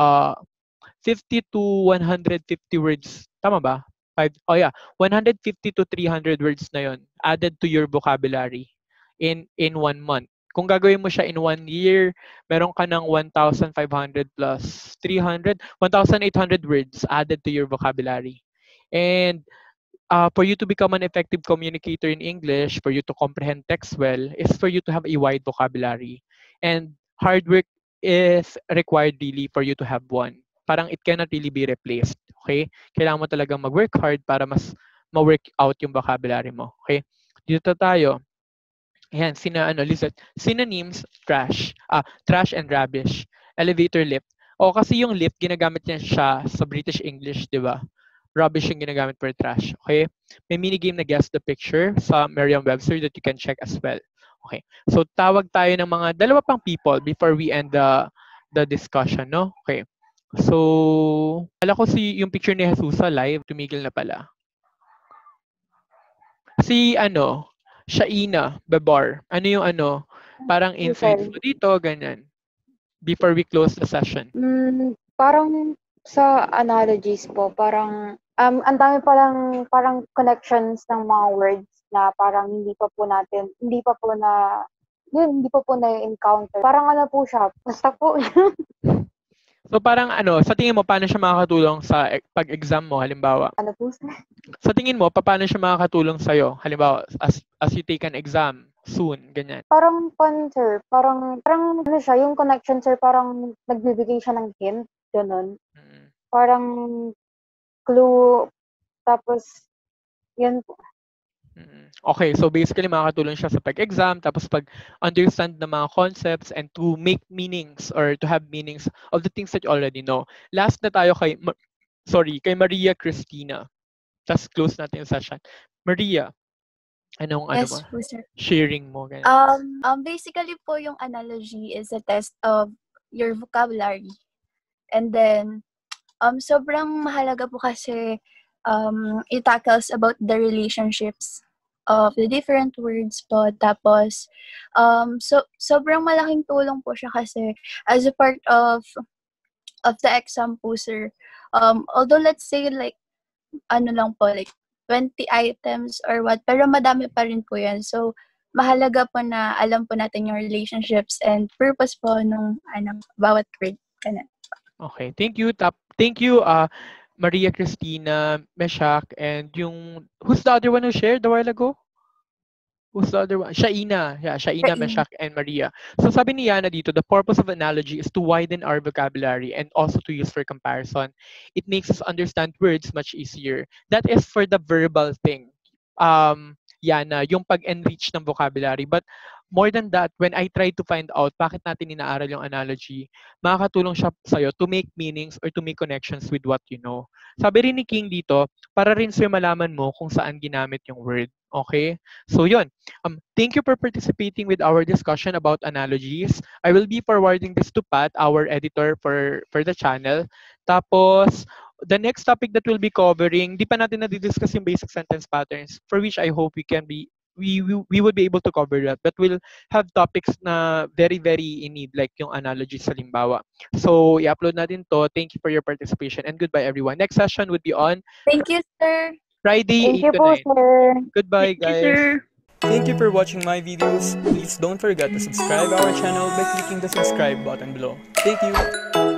to 150 words. Tama ba? 150 to 300 words na yun added to your vocabulary in 1 month. Kung gagawin mo siya in 1 year, meron ka ng 1,500 plus 300, 1,800 words added to your vocabulary. And for you to become an effective communicator in English, for you to comprehend text well, is for you to have a wide vocabulary. And hard work is required really for you to have one. Parang it cannot really be replaced. Okay? Kailangan mo talagang mag-work hard para mas ma-work out yung vocabulary mo. Okay? Dito tayo. Ayan, listen. Synonyms, trash. Trash and rubbish. Elevator lift. Kasi yung lift, ginagamit niya siya sa British English, di ba? Rubbish yung ginagamit for trash. Okay? May minigame na guess the picture sa Merriam-Webster that you can check as well. Okay. So, tawag tayo ng mga dalawa pang people before we end the discussion, no? Okay. So, ala ko yung picture ni Jesusa live, tumigil na pala. Shaina Bebar. Ano yung parang insights mo dito, ganyan. Before we close the session.
Parang sa analogies po, parang ang dami parang connections ng mga words na parang hindi pa po na-encounter. Parang po siya, basta po.
So parang sa tingin mo, paano siya makakatulong sa pag-exam mo, halimbawa?
Ano po, sir?
Sa tingin mo, paano siya makakatulong sa'yo, halimbawa, as you take an exam soon, ganyan?
Parang sir. Parang siya, yung connection, sir, parang nagbibigay siya ng hint, ganun. Parang clue, tapos, yan po.
Okay, so basically makakatulong siya sa pag-exam, tapos pag-understand ng mga concepts and to make meanings or to have meanings of the things that you already know. Last na tayo kay Maria Cristina. Tapos close natin yung session. Maria,
Yes po, sir.
Sharing mo? Ganyan.
Basically po yung analogy is a test of your vocabulary. And then, sobrang mahalaga po kasi it tackles about the relationships of the different words po. Tapos, sobrang malaking tulong po siya kasi as a part of the exam po, sir. Although let's say like, lang po, like 20 items or what, pero madami pa rin po yan. So, mahalaga po na alam po natin yung relationships and purpose po nung bawat word.
Okay, thank you. Thank you, Maria Cristina, Meshak, and who's the other one who shared a while ago? Who's the other one? Shaina. Yeah, Shaina, Meshak, and Maria. So sabi ni Yana dito, the purpose of analogy is to widen our vocabulary and also to use for comparison. It makes us understand words much easier. That is for the verbal thing. Yana, yung pag-enrich ng vocabulary. But more than that, when I try to find out bakit natin inaaral yung analogy, makakatulong siya sa'yo to make meanings or to make connections with what you know. Sabi rin ni King dito, para rin sa'yo malaman mo kung saan ginamit yung word. Okay? So yun. Thank you for participating with our discussion about analogies. I will be forwarding this to Pat, our editor for the channel. Tapos, the next topic that we'll be covering, di pa natin na-discuss yung basic sentence patterns, for which I hope we would be able to cover that. But we'll have topics na very, very in need, like yung analogy sa limbawa. So, i-upload natin to. Thank you for your participation and goodbye, everyone. Next session would be on...
Thank you, sir.
Friday,
Thank you
8 to
po,
9.
sir.
Goodbye, guys.
Thank you for watching my videos. Please don't forget to subscribe our channel by clicking the subscribe button below. Thank you.